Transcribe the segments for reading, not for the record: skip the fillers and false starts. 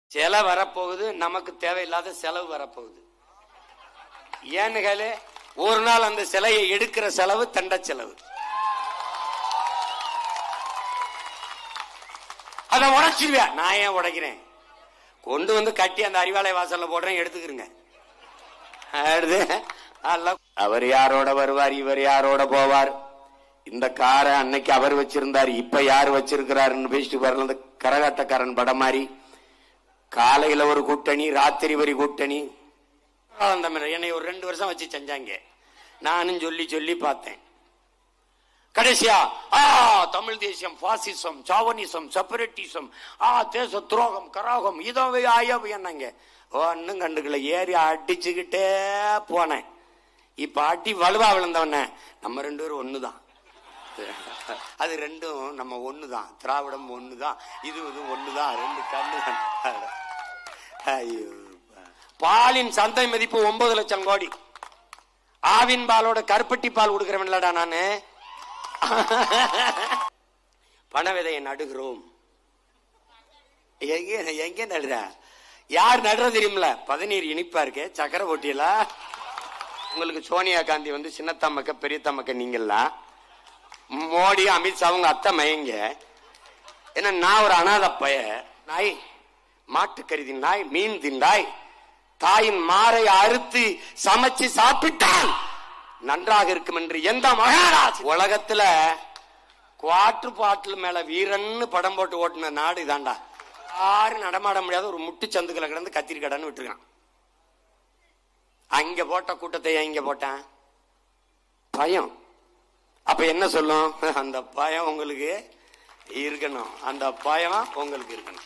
செலவு வரப்போகுது, நமக்கு தேவையில்லாத செலவு வரப்போகுது. ஏன்னு ஒரு நாள் அந்த சிலையை எடுக்கிற செலவு தண்ட செலவு. அதை உடைச்சிருவேன். நான் ஏன் உடைக்கிறேன்? கொண்டு வந்து கட்டி அந்த அறிவாலய வாசல்ல போடுறேன், எடுத்துக்கிறேங்க. அவர் யாரோட வருவார், இவர் யாரோட போவார். இந்த காரை அன்னைக்கு அவர் வச்சிருந்தார், இப்ப யார் வச்சிருக்கிறாருன்னு பேசிட்டு வரல. இந்த கரகாட்டக்காரன் படம் மாதிரி காலையில ஒரு கூட்டணி, ராத்திரி ஒரு கூட்டணி. என்னை ஒரு 2 வருஷம் வச்சு செஞ்சாங்க. நானும் சொல்லி சொல்லி பார்த்தேன். கடைசியா தமிழ் தேசியம், பாசிசம், சாவனிசம், செப்பரேட்டிசம், தேச துரோகம், கராகம், இதோ என்னங்க ஒன்னும் கண்டுக்கல. ஏறி அடிச்சுக்கிட்டே போனேன். இப்ப அடி வலுவா விழுந்தவன நம்ம 2 பேரும் ஒண்ணுதான். அது ரெண்டும் நம்ம ஒண்ணுதான். திராவிடம் ஒண்ணுதான், இது ஒண்ணுதான். 2 கண்ணு. ஐயோ, பாலின் சந்தை மதிப்பு 9 லட்சம் கோடி. ஆவின் பாலோட கருப்பட்டி பால் கொடுக்கிறவன்லடா நானு. பண விதையை நடுகிறோம். எங்க நடுற? யார் நடுற தெரியுமில்ல? பதநீர் இனிப்பா இருக்கு, சக்கரை போட்டியல. உங்களுக்கு சோனியா காந்தி வந்து சின்னத்தம்மக்க பெரியத்தம்மக்க, நீங்கெல்லாம் மோடி அமித்ஷா அவங்க அத்தை மயங்க. ஏன்னா நான் ஒரு அனாத பய நாய். மாட்டுக்கறி தின்னாய், மீன் தின்னாய், தாயின் மாறை அறுத்து சமைச்சு சாப்பிட்டால் நன்றாக இருக்கும் என்று எந்த மகாராஜ் உலகத்துல குவாட்டர் பாட்டில் மேல வீரன்னு படம் போட்டு ஓட்டுன நாடு இதாண்டா. யாரும் நடமாட முடியாத ஒரு முட்டு சந்துக்களை கிடந்து கத்திரி கடைன்னு விட்டுருக்கான். அங்க போட்ட கூட்டத்தை இங்க போட்டேன். பயம். அப்ப என்ன சொல்லும்? அந்த பயம் உங்களுக்கு இருக்கணும். அந்த பயம் உங்களுக்கு இருக்கணும்.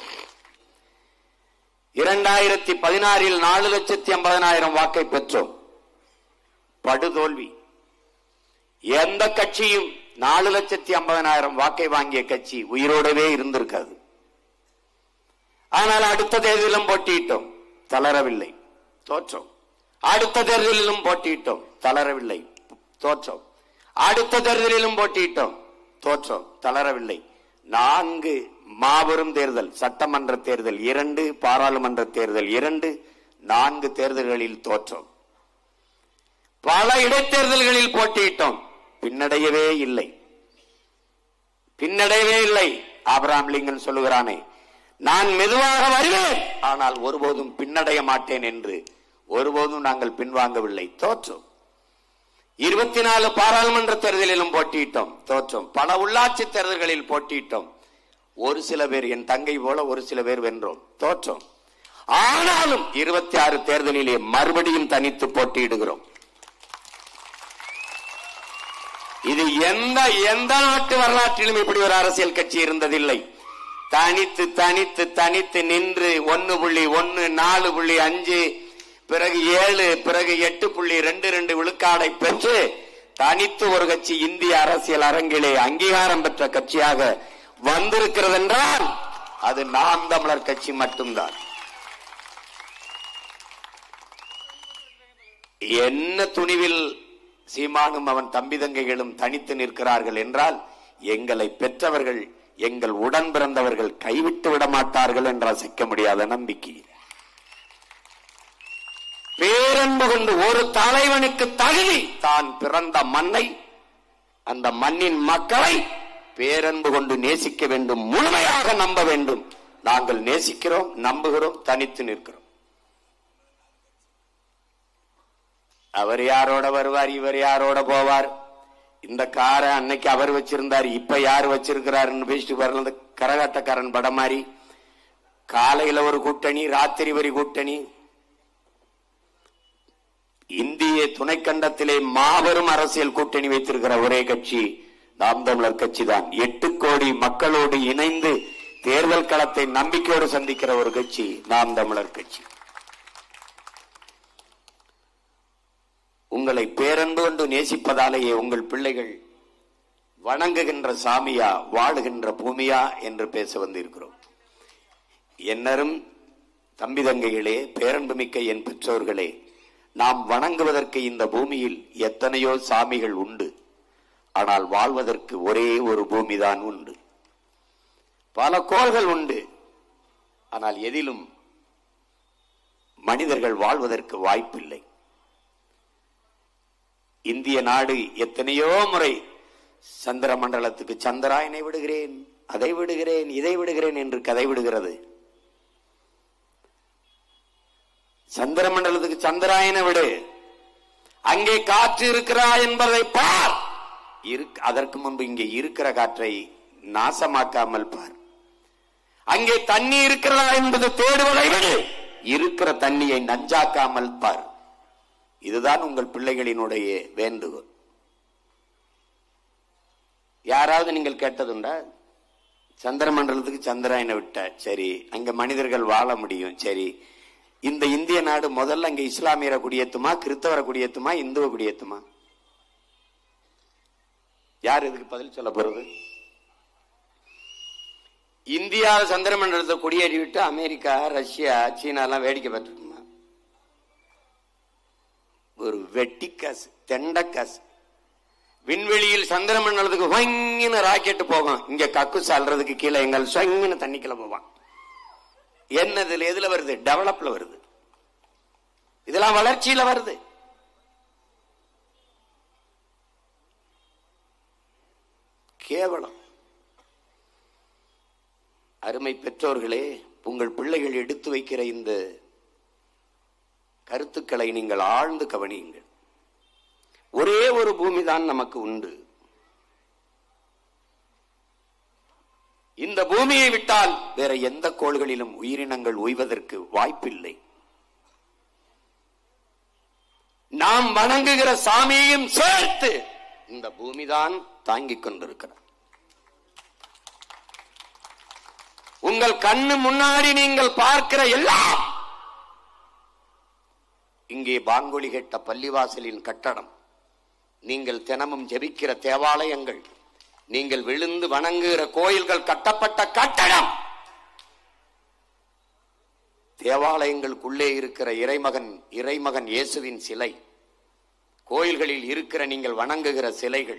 2016 4,80,000 வாக்கை பெற்றோம். படுதோல்வி. எந்த கட்சியும் 4,50,000 வாக்கை வாங்கிய கட்சி உயிரோடவே இருந்திருக்காது. ஆனால் அடுத்த தேர்தலிலும் போட்டியிட்டோம், தளரவில்லை, தோற்றோம். அடுத்த தேர்தலிலும் போட்டியிட்டோம், தளரவில்லை, தோற்றோம். அடுத்த தேர்தலிலும் போட்டியிட்டோம், தோற்றோம், தளரவில்லை. 4 மாபெரும் தேர்தல், சட்டமன்ற தேர்தல் 2, பாராளுமன்ற தேர்தல் 2, 4 தேர்தல்களில் தோற்றோம். பல இடைத்தேர்தல்களில் போட்டியிட்டோம், பின்னடையவே இல்லை, பின்னடையவே இல்லை. ஆபிரகாம் லிங்கன் சொல்லுகிறானே, நான் மெதுவாக வருவேன் ஆனால் ஒருபோதும் பின்னடைய மாட்டேன் என்று. ஒருபோதும் நாங்கள் பின்வாங்கவில்லை, தோற்றோம். 24 பாராளுமன்ற தேர்தலிலும் போட்டியிட்டோம், தோற்றோம். பல உள்ளாட்சி தேர்தல்களில் போட்டியிட்டோம். ஒரு சில பேர், என் தங்கை போல ஒரு சில பேர் வென்றோம், தோற்றோம். ஆனாலும் 26 தேர்தலிலே மறுபடியும் தனித்து போட்டியிடுகிறோம். இது எந்த நாட்டு வரலாற்றிலும் இப்படி ஒரு அரசியல் கட்சி இருந்ததில்லை. தனித்து தனித்து தனித்து நின்று 1.1, 4.5, பிறகு 7, பிறகு 8.22 விழுக்காடை பெற்று தனித்து ஒரு கட்சி இந்திய அரசியல் அரங்கிலே அங்கீகாரம் பெற்ற கட்சியாக வந்திருக்கிறது என்றால் அது நாம் தமிழர் கட்சி மட்டும்தான். என்ன துணிவில் சீமானும் அவன் தம்பி தங்கைகளும் தனித்து நிற்கிறார்கள் என்றால் எங்களை பெற்றவர்கள், எங்கள் உடன் பிறந்தவர்கள் கைவிட்டு விட மாட்டார்கள் என்ற அசைக்க முடியாத நம்பிக்கை. பேரன்பு கொண்டு ஒரு தலைவனுக்கு தகுதி தான் பிறந்த மண்ணை, அந்த மண்ணின் மக்களை பேரன்பு கொண்டு நேசிக்க வேண்டும், முழுமையாக நம்ப வேண்டும். நாங்கள் நேசிக்கிறோம், நம்புகிறோம், தனித்து நிற்கிறோம். அவர் யாரோட வருவார், இவர் யாரோட போவார். இந்த காரை அன்னைக்கு அவர் வச்சிருந்தார், இப்ப யார் வச்சிருக்கிறாருன்னு பேசிட்டு வரல. இந்த கரகாட்டக்காரன் படம் மாதிரி காலையில ஒரு கூட்டணி, ராத்திரி ஒரு கூட்டணி. இந்திய துணைக்கண்டத்திலே மாபெரும் அரசியல் கூட்டணி வைத்திருக்கிற ஒரே கட்சி நாம் தமிழர் கட்சி தான். 8 கோடி மக்களோடு இணைந்து தேர்தல் களத்தை நம்பிக்கையோடு சந்திக்கிற ஒரு கட்சி நாம் தமிழர் கட்சி. உங்களை பேரன்பு கொண்டு நேசிப்பதாலேயே உங்கள் பிள்ளைகள் வணங்குகின்ற சாமியா, வாழுகின்ற பூமியா என்று பேச வந்திருக்கிறோம். என்னரும் தம்பி தங்கைகளே, பேரன்பு மிக்க என் பெற்றோர்களே, நாம் வணங்குவதற்கு இந்த பூமியில் எத்தனையோ சாமிகள் உண்டு. ஆனால் வாழ்வதற்கு ஒரே ஒரு பூமிதான் உண்டு. பல கோள்கள் உண்டு, ஆனால் எதிலும் மனிதர்கள் வாழ்வதற்கு வாய்ப்பில்லை. இந்திய நாடு எத்தனையோ முறை சந்திர மண்டலத்துக்கு சந்திராயனை விடுகிறேன், அதை விடுகிறேன், இதை விடுகிறேன் என்று கதை விடுகிறது. சந்திர மண்டலத்துக்கு சந்திராயனை விடு, அங்கே காற்று இருக்கிறா என்பதை பார். அதற்கு முன்பு இங்கே இருக்கிற காற்றை நாசமாக்காமல் பார். அங்கே தண்ணி இருக்கிறதா என்பது தேடுவதை விடு, இருக்கிற தண்ணியை நஞ்சாக்காமல் பார். இதுதான் உங்கள் பிள்ளைகளினுடைய வேண்டுகோள். யாராவது நீங்கள் கேட்டதுண்டா? சந்திர மண்டலத்துக்கு சந்திராயனை விட்ட சரி, அங்க மனிதர்கள் வாழ முடியும் சரி, இந்த இந்திய நாடு முதல்ல அங்க இஸ்லாமியரை குடியேற்றுமா, கிறிஸ்தவரை குடியேற்றுமா, இந்துவை குடியேற்றுமா? யார் இதுக்கு பதில் சொல்ல போறது? இந்தியா சந்திர மண்டலத்தை குடியேறி விட்டு அமெரிக்கா, ரஷ்யா, சீனா எல்லாம் வேடிக்கை பார்த்துருக்குமா? ஒரு வெட்டி காசு, தெண்ட காசு. விண்வெளியில் சந்திர மண்டலத்துக்கு வங்கின ராக்கெட் போகும், இங்க கக்கு சால்றதுக்கு கீழே எங்கள் சொங்கின தண்ணிக்குள்ள போவான். என்னதுல எதுல வருது? டெவலப்ல வருது. இதெல்லாம் வளர்ச்சியில வருது. கேவலம். அருமை பெற்றோர்களே, உங்கள் பிள்ளைகள் எடுத்து வைக்கிற இந்த கருத்துக்களை நீங்கள் ஆழ்ந்து கவனியுங்கள். ஒரே ஒரு பூமி தான் நமக்கு உண்டு. இந்த பூமியை விட்டால் வேற எந்த கோள்களிலும் உயிரினங்கள் உய்வதற்கு வாய்ப்பில்லை. நாம் வணங்குகிற சாமியையும் சேர்த்து இந்த பூமிதான் தாங்கிக் கொண்டிருக்கிறார். உங்கள் கண்ணு முன்னாடி நீங்கள் பார்க்கிற எல்லாம் இங்கே பாங்கொலி கேட்ட பள்ளிவாசலின் கட்டடம், நீங்கள் தினமும் ஜெபிக்கிற தேவாலயங்கள், நீங்கள் விழுந்து வணங்குகிற கோயில்கள் கட்டப்பட்ட கட்டடம், தேவாலயங்களுக்குள்ளே இருக்கிற இறைமகன் இயேசுவின் சிலை, கோயில்களில் இருக்கிற நீங்கள் வணங்குகிற சிலைகள்,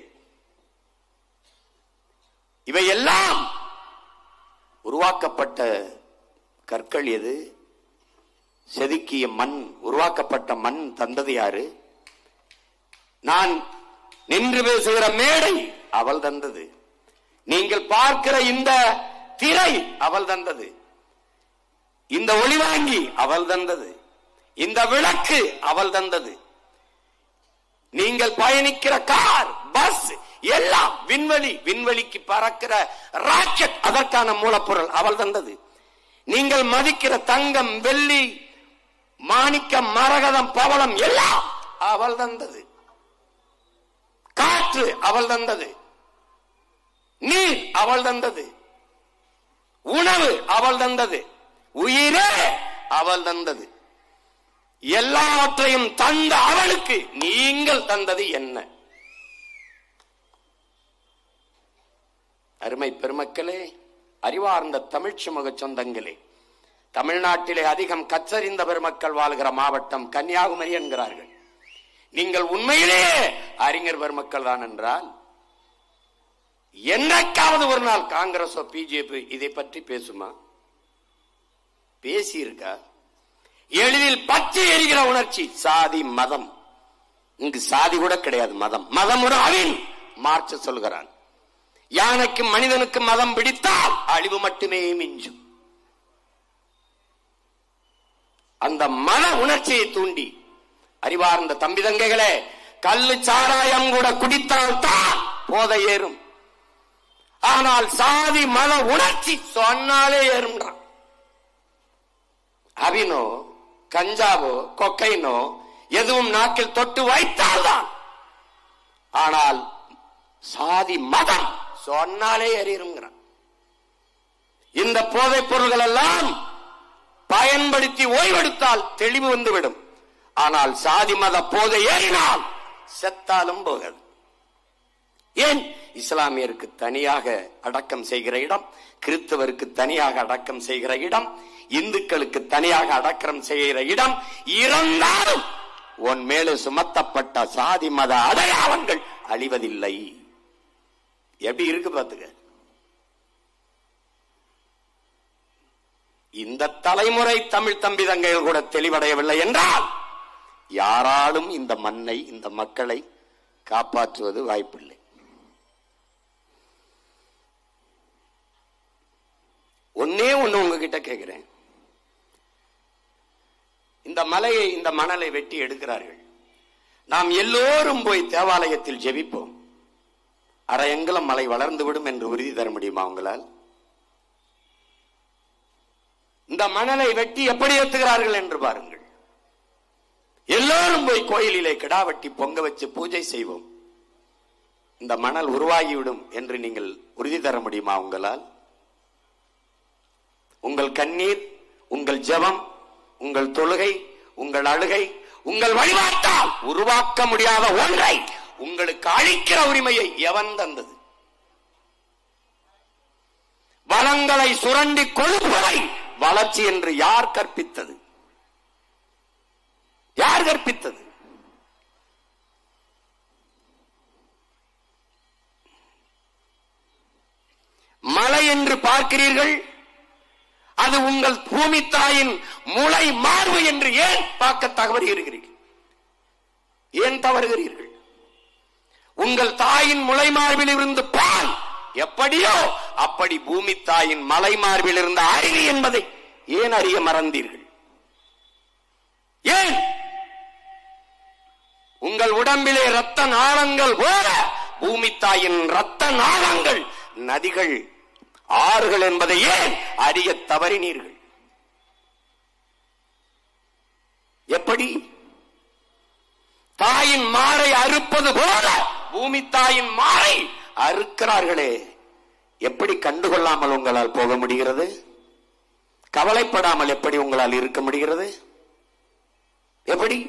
இவையெல்லாம் உருவாக்கப்பட்ட கற்கள் எது? செதுக்கிய மண், உருவாக்கப்பட்ட மண் தந்தது யாரு? நான் நின்று பேசுகிற மேடை அவள் தந்தது. நீங்கள் பார்க்கிற இந்த திரை அவள் தந்தது. இந்த ஒளிவாங்கி அவள் தந்தது. இந்த விளக்கு அவள் தந்தது. நீங்கள் பயணிக்கிற கார், பஸ் எல்லாம் விண்வெளிக்கு பறக்கிற ராக்கெட், அதற்கான மூலப்பொருள் அவள் தந்தது. நீங்கள் மதிக்கிற தங்கம், வெள்ளி, மாணிக்கம், மரகதம், பவளம் எல்லாம் அவள் தந்தது. காற்று அவள் தந்தது. நீர் அவள் தந்தது. உணவு அவள் தந்தது. உயிரே அவள் தந்தது. எல்லாவற்றையும் தந்த அவளுக்கு நீங்கள் தந்தது என்ன? அருமை பெருமக்களே, அறிவார்ந்த தமிழ் சமூக சொந்தங்களே, தமிழ்நாட்டிலே அதிகம் கற்றறிந்த பெருமக்கள் வாழ்கிற மாவட்டம் கன்னியாகுமரி என்கிறார்கள். நீங்கள் உண்மையிலேயே அறிஞர் பெருமக்கள் தான் என்றால், என்னைக்காவது ஒரு நாள் காங்கிரஸோ பிஜேபி இதை பற்றி பேசுமா? பேசியிருக்கா? எளிதில் பச்சை எரிகிற உணர்ச்சி சாதி, மதம். இங்கு சாதி கூட கிடையாது, மதம். மதம் ஒரு அவின். மார்க்ஸ் சொல்கிறான், யானைக்கு மனிதனுக்கு மதம் பிடித்தால் அழிவு மட்டுமே மிஞ்சும். அந்த மன உணர்ச்சியை தூண்டி, அறிவார்ந்த தம்பி தங்கைகளே, கள்ளு சாராயம் கூட குடித்தால் தான் போதை ஏறும். ஆனால் சாதி மத உணர்ச்சி சொன்னாலே ஏறும்ன்றான். அவினோ, கஞ்சாவோ, கொக்கைனோ எதுவும் நாக்கில் தொட்டு வைத்தால்தான். ஆனால் சாதி மதம் சொன்னாலே ஏறிடுங்கிறான். இந்த போதைப் பொருள்கள் எல்லாம் பயன்படுத்தி ஓய்வெடுத்தால் தெளிவு வந்துவிடும். ஆனால் சாதி மத போதை ஏறினால் செத்தாலும் போகாது. ஏன்? இஸ்லாமியருக்கு தனியாக அடக்கம் செய்கிற இடம், கிறிஸ்தவருக்கு தனியாக அடக்கம் செய்கிற இடம், இந்துக்களுக்கு தனியாக அடக்கம் செய்கிற இடம், இருந்தாலும் உன் மேலே சுமத்தப்பட்ட சாதி மத அடையாளங்கள் அழிவதில்லை. எப்படி இருக்கு பாத்துக்க. இந்த தலைமுறை தமிழ் தம்பி தங்கைகள் கூட தெளிவடையவில்லை என்றால் யாராலும் இந்த மண்ணை, இந்த மக்களை காப்பாற்றுவது வாய்ப்பில்லை. ஒன்னே ஒண்ணு உங்ககிட்ட கேட்கிறேன். இந்த மலையை, இந்த மணலை வெட்டி எடுக்கிறார்கள். நாம் எல்லோரும் போய் தேவாலயத்தில் ஜெபிப்போம். அரை அங்குலம் மலை வளர்ந்துவிடும் என்று உறுதி தர முடியுமா உங்களால்? இந்த மணலை வெட்டி எப்படி ஏத்துகிறார்கள் என்று பாருங்கள். எல்லோரும் போய் கோயிலிலே கிடா வெட்டி பொங்க வச்சு பூஜை செய்வோம், இந்த மணல் உருவாகிவிடும் என்று நீங்கள் உறுதி தர முடியுமா உங்களால்? உங்கள் கண்ணீர், உங்கள் ஜெபம், உங்கள் தொழுகை, உங்கள் அழுகை, உங்கள் வழிபாட்டால் உருவாக்க முடியாத ஒன்றை உங்களுக்கு அளிக்கிற உரிமையை எவன் தந்தது? வளங்களை சுரண்டி கொடுப்பதை வளர்ச்சி என்று யார் கற்பித்தது? யார் கற்பித்தது? மலை என்று பார்க்கிறீர்கள், அது உங்கள் பூமி தாயின் முளை மார்பு என்று ஏன் பார்க்க தவறுகிறீர்கள்? ஏன் தவறுகிறீர்கள்? உங்கள் தாயின் முளை மார்பில் இருந்து பால் எப்படியோ அப்படி பூமி தாயின் மலை மார்பில் இருந்த அருவி என்பதை ஏன் அறிய மறந்தீர்கள்? ஏன் உங்கள் உடம்பிலே இரத்த நாளங்கள் போல பூமி தாயின் இரத்த நாளங்கள், நதிகள், ஆறுகள் என்பதை ஏன் அறிய தவறினீர்கள்? எப்படி? தாயின் மாரை அறுப்பது போல பூமி தாயின் மாரை அறுக்கிறார்களே, எப்படி கண்டுகொள்ளாமல் உங்களால் போக முடிகிறது? கவலைப்படாமல் எப்படி உங்களால் இருக்க முடிகிறது? எப்படி?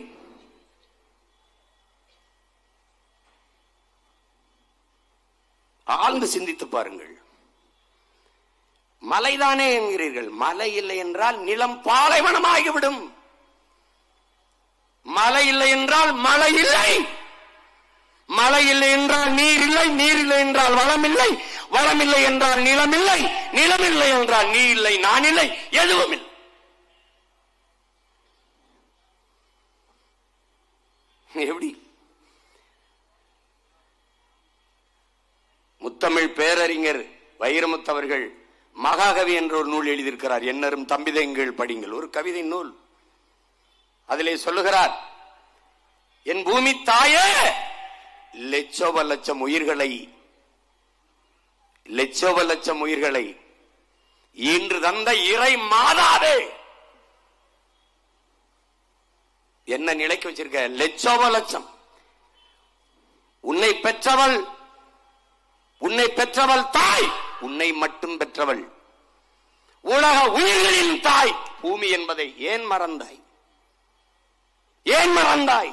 ஆழ்ந்து சிந்தித்து பாருங்கள். மலைதானே என்கிறீர்கள். மலை இல்லை என்றால் நிலம் பாலைவனமாகிவிடும். மலை இல்லை என்றால் மழை இல்லை. மழை இல்லை என்றால் நீர் இல்லை. நீர் இல்லை என்றால் வளம் இல்லை. வளம் இல்லை என்றால் நிலம் இல்லை. நிலம் இல்லை என்றால் நீ இல்லை, நான் இல்லை, எதுவும் இல்லை. எப்படி? முத்தமிழ் பேரறிஞர் வைரமுத்தவர்கள் மகாகவி என்ற ஒரு நூல் எழுதியிருக்கிறார். என்னரும் தம்பிதங்கள் படிங்கள், ஒரு கவிதை நூல். அதிலே சொல்லுகிறார், என் பூமி தாயே, லட்சோப லட்சம் உயிர்களை இன்று தந்த இறை மாதாவே, என்ன நிலைக்கு வச்சிருக்க? லட்சோப லட்சம். உன்னை பெற்றவள் தாய், உன்னை மட்டும் பெற்றவள், உலக உயிர்களின் தாய் பூமி என்பதை ஏன் மறந்தாய்? ஏன் மறந்தாய்?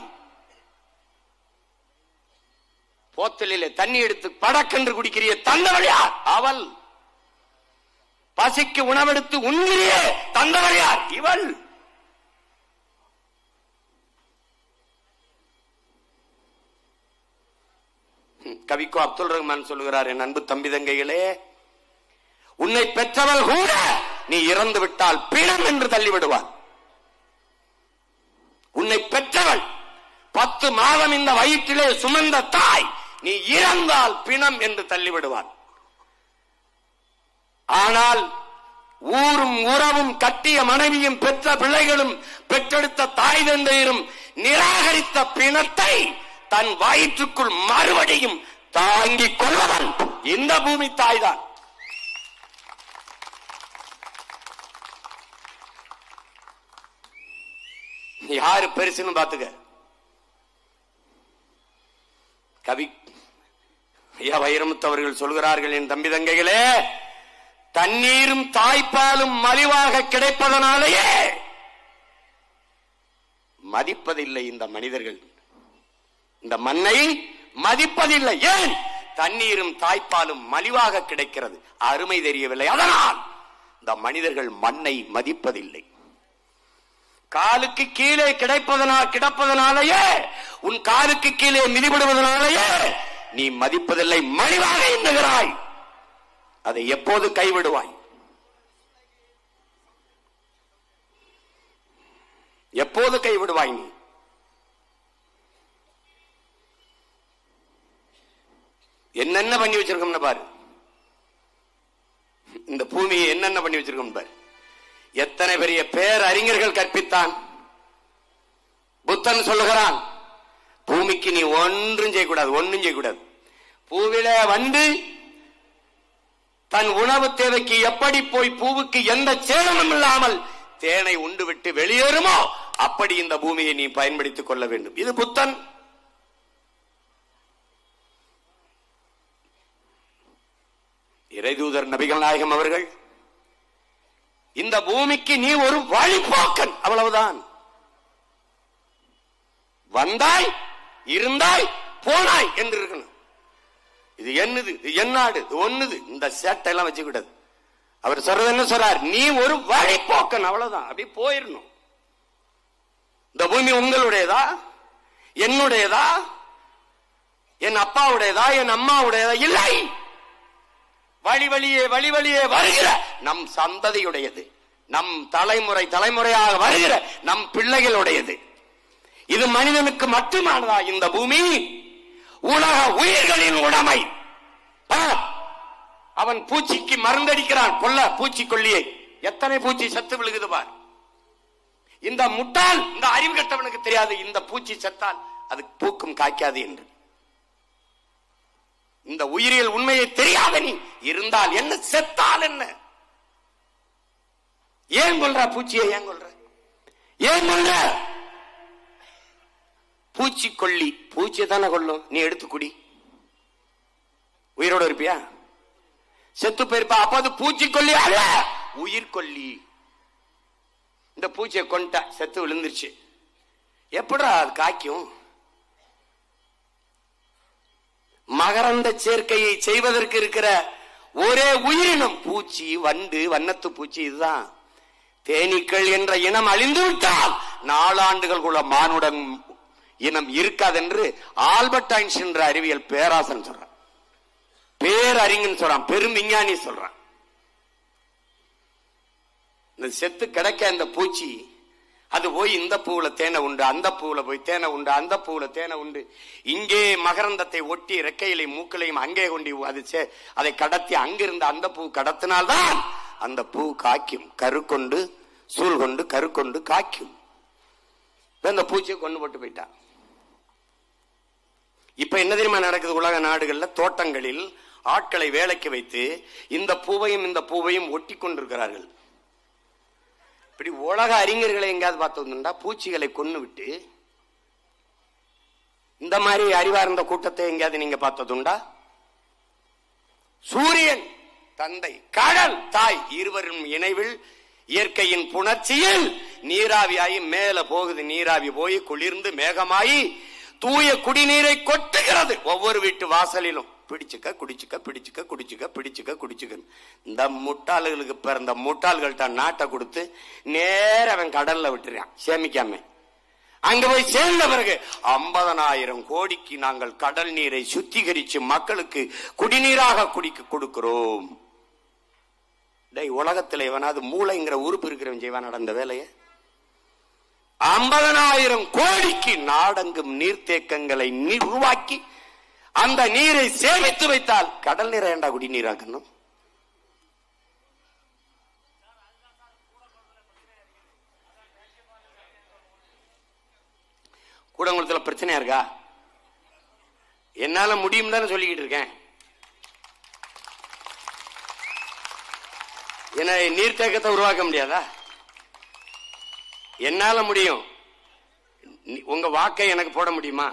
போத்தலிலே தண்ணி எடுத்து படக்கென்று குடிக்கிறிய தந்தவள் யார்? அவள். பசிக்கு உணவெடுத்து உண்கிறியே தந்தவள் யார்? இவள். கவிக்கோ அப்துல் ரஹ்மான் சொல்லுகிறார், என் அன்பு தம்பி தங்கைகளே, உன்னை பெற்றவள் கூட நீ இறந்து விட்டால் பிணம் என்று தள்ளிவிடுவாள். உன்னை பெற்றவள் 10 மாதம் இந்த வயிற்றிலே சுமந்த தாய் நீ இறந்தால் பிணம் என்று தள்ளிவிடுவாள். ஆனால் ஊரும் உறவும் கட்டிய மனைவியும் பெற்ற பிள்ளைகளும் பெற்றெடுத்த தாய் தந்தையரும் நிராகரித்த பிணத்தை தன் வயிற்றுக்குள் மறுபடியும் தாங்கிக் கொள்வதன் இந்த பூமி தாய்தான். யாரு பெருசுன்னு பாத்துக்க. கவி ஐயா வைரமுத்தவர்கள் சொல்கிறார்கள், என் தம்பி தங்கைகளே, தண்ணீரும் தாய்ப்பாலும் மலிவாக கிடைப்பதனாலேயே மதிப்பதில்லை இந்த மனிதர்கள். இந்த மண்ணை மதிப்பதில்லை. ஏன்? தண்ணீரும் தாய்ப்பாலும் மலிவாக கிடைக்கிறது, அருமை தெரியவில்லை. அதனால் இந்த மனிதர்கள் மண்ணை மதிப்பதில்லை. காலுக்கு கீழே கிடப்பதனாலேயே, உன் காலுக்கு கீழே மிதிபடுவதனாலேயே நீ மதிப்பதில்லை, மலிவாக எண்ணுகிறாய். அதை எப்போது கைவிடுவாய்? எப்போது கைவிடுவாய் நீ? என்னென்ன பண்ணி வச்சிருக்கோம்னு பாரு. இந்த பூமியை என்னென்ன பண்ணி வச்சிருக்கோம் பாரு. எத்தனை பெரிய பேரறிஞர்கள் கற்பித்தான். புத்தன் சொல்லுகிறான், பூமிக்கு நீ ஒன்றும் செய்யக்கூடாது, ஒன்றும் செய்யக்கூடாது. பூவில வந்து தன் உணவு தேவைக்கு எப்படி போய் பூவுக்கு எந்த சேதமும் இல்லாமல் தேனை உண்டு விட்டு வெளியேறுமோ அப்படி இந்த பூமியை நீ பயன்படுத்திக் கொள்ள வேண்டும். இது புத்தன். இறைதூதர் நபிகள் நாயகம் அவர்கள், இந்த பூமிக்கு நீ ஒரு வழிபோக்கன், அவ்வளவுதான். வந்தாய், இருந்தாய், போனாய் என்று இருக்கணும். இது என்னது, இது என்னாடு, இது ஒண்ணுது, இந்த சேட்டை எல்லாம் வச்சுக்கிட்டது. அவர் சொல்றது என்ன சொல்றார்? நீ ஒரு வழிபோக்கன், அவ்வளவுதான். அப்படி போயிடணும். இந்த பூமி உங்களுடையதா, என்னுடையதா, என் அப்பாவுடையதா, என் அம்மாவுடையதா? இல்லை. வழி வழியே வழி வழியே வருகிற நம் சந்ததியுடையது, நம் தலைமுறையாக வருகிற நம் பிள்ளைகளுடையது. இது மனிதனுக்கு மட்டுமானதா? இந்த பூமி உலக உயிர்களின் உடைமை. அவன் பூச்சிக்கு மருந்தடிக்கிறான், கொல்ல பூச்சிக்கொல்லியை. எத்தனை பூச்சி சத்து விழுகுது பார். இந்த முட்டாள், இந்த அறிவு கட்டவனுக்கு தெரியாது இந்த பூச்சி செத்தால் அது பூக்கும் காய்க்காது என்று. இந்த உயிரியல் உண்மையை தெரியாத நீ இருந்தால் என்ன, செத்தால் என்ன? ஏன் கொல்ற பூச்சியை? ஏன் கொல்ற? ஏன் கொல்ற? பூச்சிக்கொல்லி பூச்சியை தானே கொல்லும். நீ எடுத்து குடி, உயிரோட இருப்பியா? செத்து போயிருப்பா. அப்ப அது பூச்சிக்கொல்லி அல்ல, உயிர்கொல்லி. இந்த பூச்சியை கொண்டா, செத்து விழுந்துருச்சு, எப்படா அது காய்க்கும்? மகரந்த சேர்க்கையை செய்வதற்கு இருக்கிற ஒரே உயிரினம் பூச்சி, வண்டு, வண்ணத்து பூச்சி. இதுதான். தேனீக்கள் என்ற இனம் அழிந்து விட்டால் 4 ஆண்டுகளுக்குள்ள மானுடன் இனம் இருக்காது என்று ஆல்பர்ட் ஐன்ஸ்டீன் என்ற அறிவியல் பேராசன் சொல்றான், பேரறிஞன் சொல்றான், பெரும் விஞ்ஞானி சொல்றான். இந்த செத்து கிடைக்க இந்த பூச்சி அது போய் இந்த பூவுல தேனை உண்டு, அந்த பூவுல போய் தேனை உண்டு, அந்த பூவுல தேனை உண்டு. இங்கே மகரந்தத்தை ஒட்டி ரெக்கையிலையும் மூக்களையும் அங்கே கொண்டு அதை கடத்தி அங்கிருந்து அந்த பூ கடத்தினால்தான் அந்த பூ காய்க்கும். கருக்கொண்டு சூழ் கொண்டு கருக்கொண்டு காய்க்கும். இந்த பூச்சியை கொண்டு போட்டு போயிட்டான். இப்ப என்ன தெரியுமா நடக்குது? உலக நாடுகள்ல தோட்டங்களில் ஆட்களை வேலைக்கு வைத்து இந்த பூவையும் ஒட்டி கொண்டிருக்கிறார்கள். இப்படி உலக அறிஞர்களை எங்காவது பார்த்தோம்னா பூச்சிகளை கொண்டு விட்டு இந்த மாதிரி அறிவார்ந்த கூட்டத்தை எங்கேயாவது நீங்க பார்த்ததுண்டா? சூரியன் தந்தை, கடல் தாய், இருவரும் இணைவில் இயற்கையின் புணர்ச்சியில் நீராவியாகி மேல போகுது. நீராவி போய் குளிர்ந்து மேகமாயி தூய குடிநீரை கொட்டுகிறது ஒவ்வொரு வீட்டு வாசலிலும். பிடிச்சுக்க குடிச்சுக்க, பிடிச்சுக்க குடிச்சுக்க, பிடிச்சுக்க குடிச்சுக்க. இந்த முட்டாள்களுக்கு பிறந்த முட்டாள்கள்ட்ட நாட்டை கொடுத்து நேர அவன் கடல்ல விட்டுறான் சேமிக்காம. அங்க போய் சேர்ந்த பிறகு 50,000 கோடிக்கு நாங்கள் கடல் நீரை சுத்திகரிச்சு மக்களுக்கு குடிநீராக குடிக்க கொடுக்கிறோம். உலகத்தில் இவனாவது மூளைங்கிற உறுப்பு இருக்கிறவன் செய்வான் நடந்த வேலையை. 50,000 கோடிக்கு நாடெங்கும் நீர்த்தேக்கங்களை உருவாக்கி அந்த நீரை சேமித்து வைத்தால் கடல் நீரை ஏண்டா குடிநீராக்கணும்? கூடங்குளத்துல பிரச்சனையா இருக்கா? என்னால முடியும் தானே சொல்லிக்கிட்டு இருக்கேன். என்ன நீர்த்தேக்கத்தை உருவாக்க முடியாதா? என்னால முடியும். உங்க வாக்கை எனக்கு போட முடியுமா?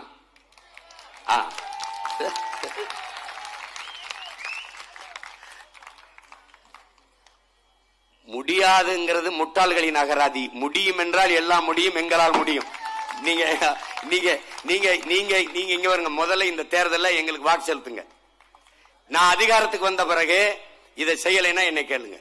முடியாதுங்கிறது முட்டாள்களின் அகராதி. முடியும் என்றால் எல்லாம் முடியும், எங்களால் முடியும். நீங்க நீங்க நீங்க நீங்க நீங்க இங்க வருங்க. முதல்ல இந்த தேர்தலில் எங்களுக்கு வாக்கு செலுத்துங்க. நான் அதிகாரத்துக்கு வந்த பிறகு இதை செய்யலைன்னா என்னை கேளுங்க.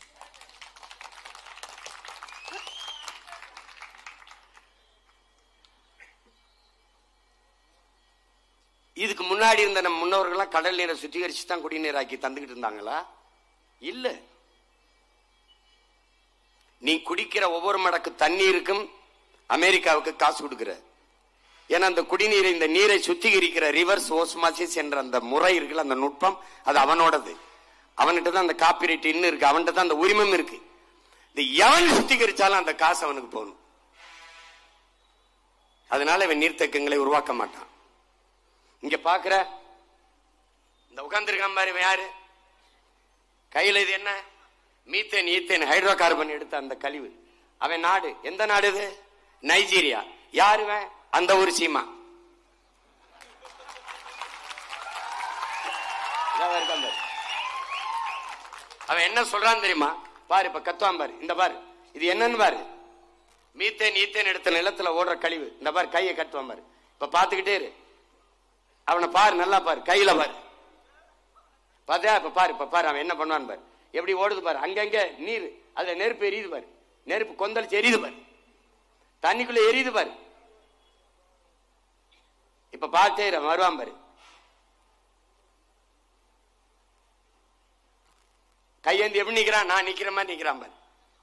இதுக்கு முன்னாடி இருந்த நம்ம முன்னோர்கள்லாம் கடல் நீரை சுத்திகரிச்சு தான் குடிநீராக்கி தந்துகிட்டு இருந்தாங்களா? இல்ல. நீ குடிக்கிற ஒவ்வொரு மடக்கு தண்ணீருக்கும் அமெரிக்காவுக்கு காசு கொடுக்கிற. ஏன்னா அந்த குடிநீரை, இந்த நீரை சுத்திகரிக்கிற ரிவர்ஸ் ஓஸ்மாசிஸ் என்ற அந்த முறை இருக்குல்ல, அந்த நுட்பம், அது அவனோடது. அவன்கிட்ட தான் அந்த காப்பிரைட் இன்னும் இருக்கு, அவன்கிட்ட தான் அந்த உரிமம் இருக்கு. இந்த எவன் சுத்திகரிச்சாலும் அந்த காசு அவனுக்கு போகணும். அதனால இவன் நீர்த்தேக்கங்களை உருவாக்க மாட்டான். இங்க பாக்குற இந்த உட்கார்ந்திருக்கான் பாரு, யாரு கையில இது என்ன? மீத்தேன், ஈத்தேன், ஹைட்ரோ கார்பன் எடுத்த அந்த கழிவு. அவன் நாடு எந்த நாடு இது? நைஜீரியா. யாருவன்? அந்த ஒரு சீமா. அவன் என்ன சொல்றான் தெரியுமா? பாரு, இப்ப கத்துவான் பாரு, இந்த பாரு இது என்னன்னு பாரு. மீத்தேன், ஈத்தேன் எடுத்த நிலத்துல ஓடுற கழிவு. இந்த பாரு, கையை கட்டுவான் பாரு. இப்ப பாத்துக்கிட்டே இரு, அவனை பாரு, நல்லா பாரு, கையில பாரு. பாத்தியா? இப்ப பாரு, இப்ப பாரு அவன் என்ன பண்ணுவான் பாரு. எப்படி ஓடுது பாரு, அங்கங்க நீர், அதுல நெருப்பு எரியுது பாரு, நெருப்பு கொந்தளிச்சு எரியுது பாரு, தண்ணிக்குள்ள எரியுது பாரு. இப்ப பார்த்தே வருவான் பாரு, கையேந்தி எப்படி நிக்கிறான், நான் நிக்கிற மாதிரி நிக்கிறான் பாரு.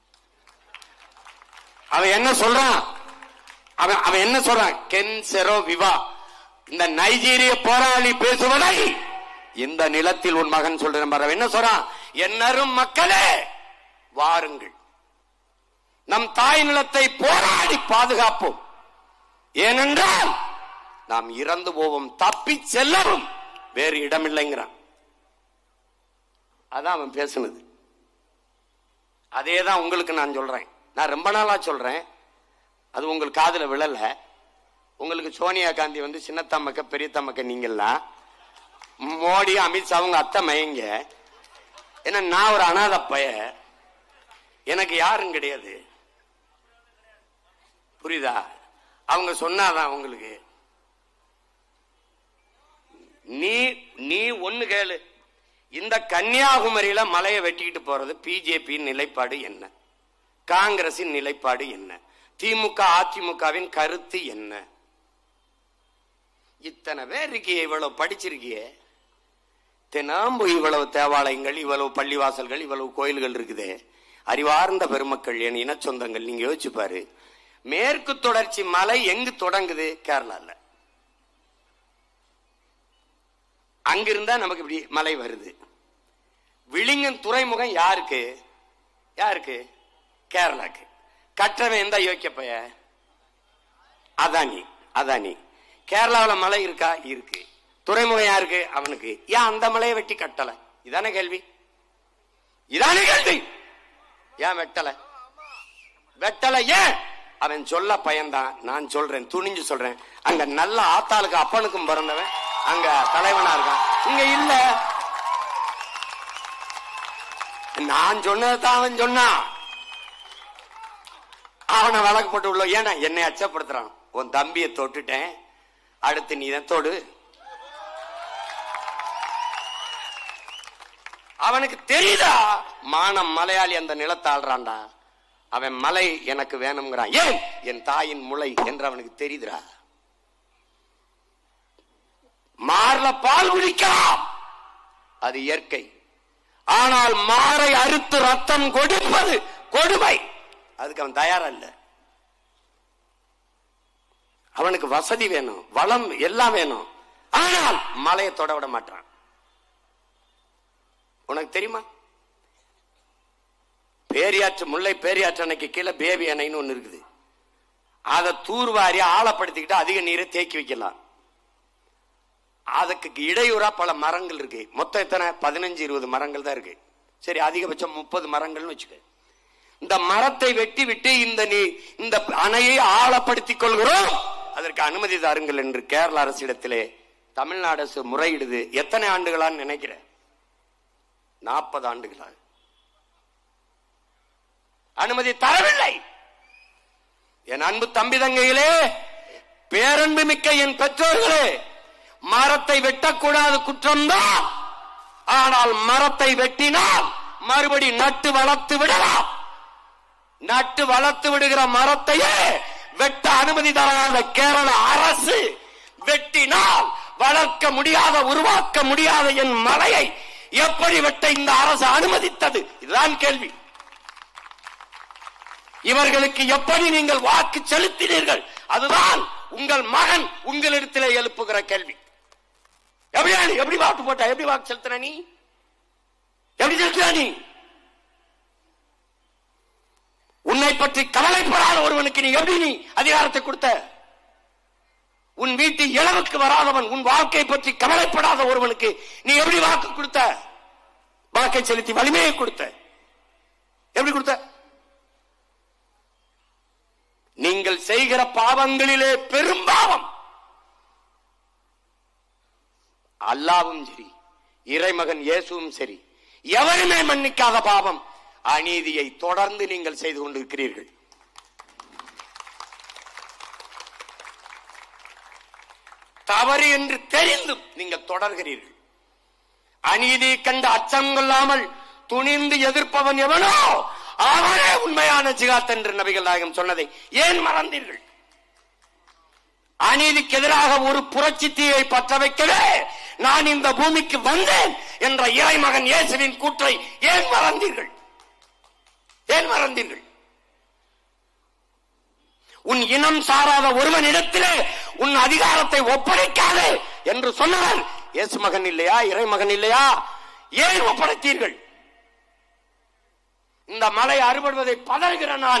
அவன் என்ன சொல்றான்? அவன் என்ன சொல்றான்? கென் செரோ விவா, இந்த நைஜீரிய போராளி பேசுவதை இந்த நிலத்தில் உன் மகன் சொல்றேன் பாரு. என்ன சொல்றான்? என்னரும் மக்களே வாருங்கள், நம் தாய் நிலத்தை போராடி பாதுகாப்போம், ஏனென்றால் நாம் இறந்து போவோம், தப்பி செல்லவும் வேறு இடமில்லைங்கிறான். அதான் அவன் பேசுனது. அதேதான் உங்களுக்கு நான் சொல்றேன். நான் ரொம்ப நாளா சொல்றேன், அது உங்களுக்கு காதுல விழல. உங்களுக்கு சோனியா காந்தி வந்து சின்னத்தம்மக்க பெரியத்தம்மக்க, நீங்கெல்லாம் மோடி அமித்ஷா அவங்க அத்தை மயங்க. ஏன்னா நான் ஒரு அனாதை பைய, எனக்கு யாரும் கிடையாது, புரியுதா? அவங்க சொன்னாதான் உங்களுக்கு. நீ ஒண்ணு கேளு, இந்த கன்னியாகுமரியில மலையை வெட்டிக்கிட்டு போறது பிஜேபி நிலைப்பாடு என்ன, காங்கிரசின் நிலைப்பாடு என்ன, திமுக அதிமுகவின் கருத்து என்ன? இத்தனை பேர் இருக்கிய, இவ்வளவு படிச்சிருக்கிய, தினம் இவ்வளவு தேவாலயங்கள், இவ்வளவு பள்ளிவாசல்கள், இவ்வளவு கோயில்கள் இருக்குது. அறிவார்ந்த பெருமக்கள், என் இன சொந்தங்கள், நீங்க யோசிச்சு பாரு. மேற்கு தொடர்ச்சி மலை எங்கு தொடங்குது? கேரளால. அங்கிருந்தா நமக்கு இப்படி மலை வருது. விழிங்கன் துறைமுகம் யாருக்கு? யாருக்கு? கேரளாக்கு. கற்றவன் எந்த யோக்கிய பைய? அதானி. அதானி. கேரளாவில் மலை இருக்கா? இருக்கு. துறைமுகம் யாருக்கு? அவனுக்கு. ஏன் அந்த மலையை வெட்டி கட்டல? இதான கேள்வி. இதான கேள்வி. ஏன் வெட்டல? வெட்டல ஏன்? அவன் சொல்ல பயன்தான். நான் சொல்றேன், துணிஞ்சு சொல்றேன். அங்க நல்ல ஆத்தாளுக்கு அப்பனுக்கும் பிறந்தவன் அங்க தலைவனா இருக்கான், இங்க இல்ல. நான் சொன்னதான் அவன் சொன்னான். அவனை வழக்கு போட்டு உள்ள. ஏன்னா என்னை அச்சப்படுத்துறான். உன் தம்பியை தொட்டுட்டேன், அடுத்து நீ தான் தொடு. அவனுக்கு தெரியுதா? மானம் மலையாளி அந்த நிலத்தை ஆள்றான்டா. அவன் மலை எனக்கு வேணும்ங்கிறான். ஏன்? என் தாயின் முளை என்று அவனுக்கு தெரியுதுடா. மார்ல பால் குடிக்கலாம், அது இயற்கை. ஆனால் மாரை அறுத்து ரத்தம் கொடுப்பது கொடுமை. அதுக்கு அவன் தயாரா இல்ல. அவனுக்கு வசதி வேணும், வளம் எல்லாம் வேணும். ஆனால் மலையை தொட விட மாட்டான். உனக்கு தெரியுமா? பேரியாற்று, முல்லை பேரியாற்று அணைக்கு கீழே பேபி அணைன்னு ஒண்ணு இருக்குது. அதை தூர்வாரி ஆழப்படுத்திக்கிட்டு அதிக நீரை தேக்கி வைக்கலாம். அதுக்கு இடையூறா பல மரங்கள் இருக்கு. மொத்தம் எத்தனை? 15-20 மரங்கள் தான் இருக்கு. சரி, அதிகபட்சம் 30 மரங்கள்னு வச்சுக்க. இந்த மரத்தை வெட்டி விட்டு இந்த அணையை ஆழப்படுத்திக் கொள்கிறோம், அதற்கு அனுமதி தாருங்கள் என்று கேரள அரசிடத்திலே தமிழ்நாடு அரசு முறையிடுது. எத்தனை ஆண்டுகளான்னு நினைக்கிற? 40 ஆண்டுகளாக அனுமதி தரவில்லை. என் அன்பு தம்பி தங்கைகளே, பேரன்பு மிக்க என் பெற்றோர்களே, மரத்தை வெட்டக்கூடாது, குற்றம்தான். ஆனால் மரத்தை வெட்டினால் மறுபடி நட்டு வளர்த்து விடலாம். நட்டு வளர்த்து விடுகிற மரத்தையே வெட்ட அனுமதி தராத கேரள அரசு வெட்டினால் வளர்க்க முடியாத, உருவாக்க முடியாத என் மலையை எப்படி வெட்ட இந்த அரசு அனுமதித்தது? இதுதான் கேள்வி. இவர்களுக்கு எப்படி நீங்கள் வாக்கு செலுத்தினீர்கள்? அதுதான் உங்கள் மகன் உங்களிடத்திலே எழுப்புகிற கேள்வி. எப்படி வாக்கு போட்ட? எப்படி வாக்கு செலுத்தின? நீ எப்படி செலுத்தின? நீ உன்னை பற்றி கவலைப்படாத ஒருவனுக்கு நீ எப்படி நீ அதிகாரத்தை கொடுத்த? உன் வீட்டு இளவுக்கு வராதவன், உன் வாழ்க்கை பற்றி கவலைப்படாத ஒருவனுக்கு நீ எப்படி வாக்கு கொடுத்த? வாக்கை செலுத்தி வலிமையை கொடுத்த. எப்படி கொடுத்த? நீங்கள் செய்கிற பாவங்களிலே பெரும்பாவம் அல்லாவும் சரி, இறைமகன் இயேசுவும் சரி, எவருமே மன்னிக்காத பாவம் அநீதியை தொடர்ந்து நீங்கள் செய்து கொண்டிருக்கிறீர்கள். தவறு என்று தெரிந்தும் நீங்கள் தொடர்கிறீர்கள். அநீதியை கண்டு அச்சம் கொள்ளாமல் துணிந்து எதிர்ப்பவன் எவனோ அவனே உண்மையான ஜிகாத் என்று நபிகள் நாயகம் சொன்னதை ஏன் மறந்தீர்கள்? அநீதிக்கு எதிராக ஒரு புரட்சி தீயை பற்ற வைக்கவே நான் இந்த பூமிக்கு வந்தேன் என்ற இறைமகன் இயேசுவின் கூற்றை ஏன் மறந்தீர்கள்? ஏன் மறந்தீர்கள்? உன் இனம் சாராத ஒருவனிடத்திலே உன் அதிகாரத்தை ஒப்படைக்காதே என்று சொன்னவர் இயேசு மகன் இல்லையா? இறைமகன் இல்லையா? ஏன் ஒப்படைத்தீர்கள்? இந்த மலை அறுபடுவதை பதறுகிற நான்,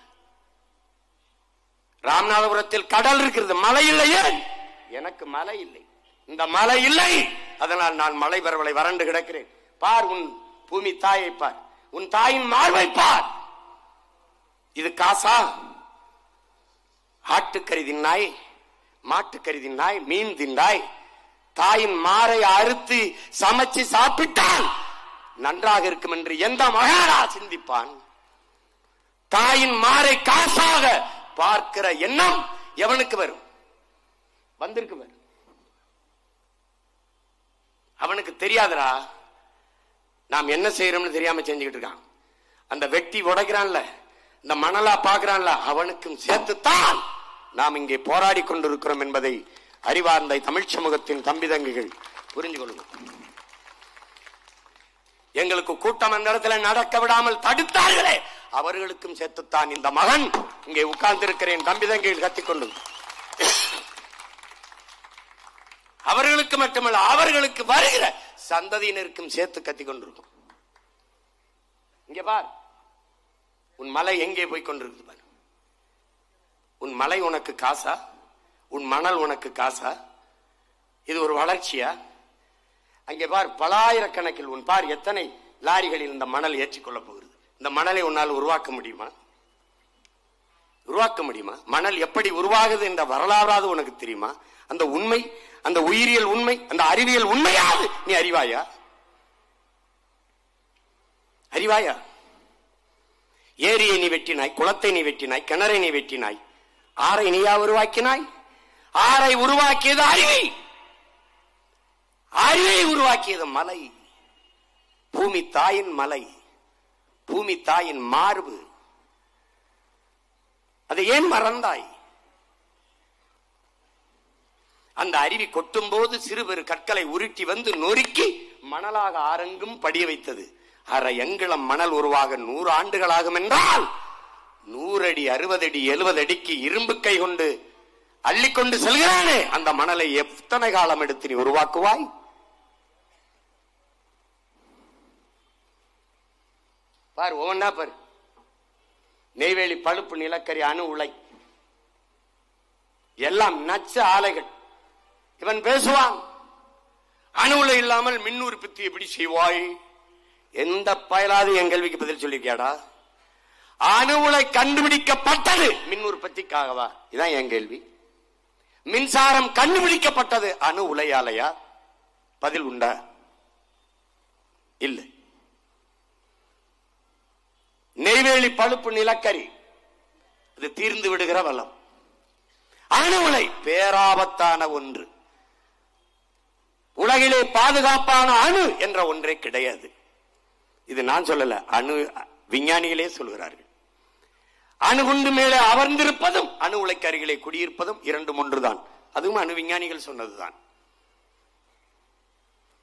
ராமநாதபுரத்தில் கடல் இருக்கிறது, மலை இல்லையே. எனக்கு மலை இல்லை, இந்த மலை இல்லை, அதனால் நான் மலை பரவலை வறண்டு கிடக்கிறேன். பார் உன் பூமி தாயை பார், உன் தாயின் மார்பை பார். இது காசா? ஆட்டுக்கறி தின்னாய், மாட்டுக்கறி தின்னாய், மீன் தின்னாய், தாயின் மாரை அறுத்து சமைச்சு சாப்பிட்டால் நன்றாக இருக்கும் என்று எந்த மகாரா சிந்திப்பான்? தாயின் மாரை காசாக பார்க்கிற எண்ணம் எவனுக்கு வரும்? வந்திருக்கு வரும். அவனுக்கு தெரியாதுடா நாம் என்ன செய்யறோம்னு தெரியாம செஞ்சுக்கிட்டு இருக்கான். அந்த வெட்டி உடைக்கிறான்ல, இந்த மணலா பாக்குறான்ல, அவனுக்கும் சேர்த்துத்தான் நாம் இங்கே போராடி கொண்டிருக்கிறோம் என்பதை அறிவார்ந்த தமிழ் சமூகத்தின் தம்பி தங்கைகள் புரிஞ்சு கொள்ளுங்கள். எங்களுக்கு கூட்டம் அந்த இடத்துல நடக்க விடாமல் தடுத்தார்களே, அவர்களுக்கும் சேர்த்துத்தான் இந்த மகன் இங்கே உட்கார்ந்திருக்கிறேன் தம்பி தங்கைகள் கத்திக்கொண்டு. அவர்களுக்கு மட்டுமல்ல, அவர்களுக்கு வருகிற சந்ததியினருக்கும் சேர்த்து கத்திக் கொண்டிருக்கும். இங்க பார், உன் மலை எங்கே போய் கொண்டிருக்கு பார். உன் மலை உனக்கு காசா? உன் மணல் உனக்கு காசா? இது ஒரு வளர்ச்சியா? அங்கே பார், பலாயிரக்கணக்கில் உன் பார் எத்தனை லாரிகளில் இந்த மணல் ஏற்றிக்கொள்ளப் போகிறது. இந்த மணலை உன்னால் உருவாக்க முடியுமா? உருவாக்க முடியுமா? மணல் எப்படி உருவாகுது என்ற வரலாறாவது உனக்கு தெரியுமா? அந்த உண்மை, அந்த உயிரியல் உண்மை, அந்த அறிவியல் உண்மையாது நீ அறிவாயா? அறிவாயா? ஏரியை நீ வெட்டினாய், குளத்தை நீ வெட்டினாய், கிணறை நீ வெட்டினாய், ஆறை நீயா உருவாக்கினாய்? ஆறை உருவாக்கியது அறிவி, அறிவை உருவாக்கியது மலை, பூமி தாயின் மலை, பூமி தாயின் மார்பு. அதை ஏன் மறந்தாய்? அந்த அருவி கொட்டும் போது சிறுபெரு கற்களை உருட்டி வந்து நொறுக்கி மணலாக ஆரெங்கும் படிய வைத்தது. அரை எங்கிலம் மணல் உருவாக 100 ஆண்டுகள் ஆகும் என்றால் 100 அடி 60 அடி 70 அடிக்கு இரும்பு கை கொண்டு அள்ளிக்கொண்டு செல்கிறானே, அந்த மணலை எத்தனை காலம் எடுத்து நீ உருவாக்குவாய்? பார், ஒவ்வொன்னா பாரு. நெய்வேலி பழுப்பு நிலக்கரி, அணு உலை, எல்லாம் நச்ச ஆலைகள். இவன் பேசுவான், அணு உலை இல்லாமல் மின் உற்பத்தி எப்படி செய்வாய்? எந்த பயலாவது என் கேள்விக்கு பதில் சொல்லிருக்கியாடா? அணு உலை கண்டுபிடிக்கப்பட்டது மின் உற்பத்திக்காகவா? இதான் என் கேள்வி. மின்சாரம் கண்டுபிடிக்கப்பட்டது அணு உலையாலையா? பதில் உண்டா? இல்லை. நெய்வேலி பழுப்பு நிலக்கரி அது தீர்ந்து விடுகிற வளம். அணு உலை பேராபத்தான ஒன்று. உலகிலே பாதுகாப்பான அணு என்ற ஒன்றே கிடையாது. இது நான் சொல்லல, அணு விஞ்ஞானிகளே சொல்கிறார்கள். அணுகுண்டு மேலே அமர்ந்திருப்பதும் அணு உலைக்கு அருகிலே குடியிருப்பதும் இரண்டும் ஒன்றுதான். அதுவும் அணு விஞ்ஞானிகள் சொன்னதுதான்.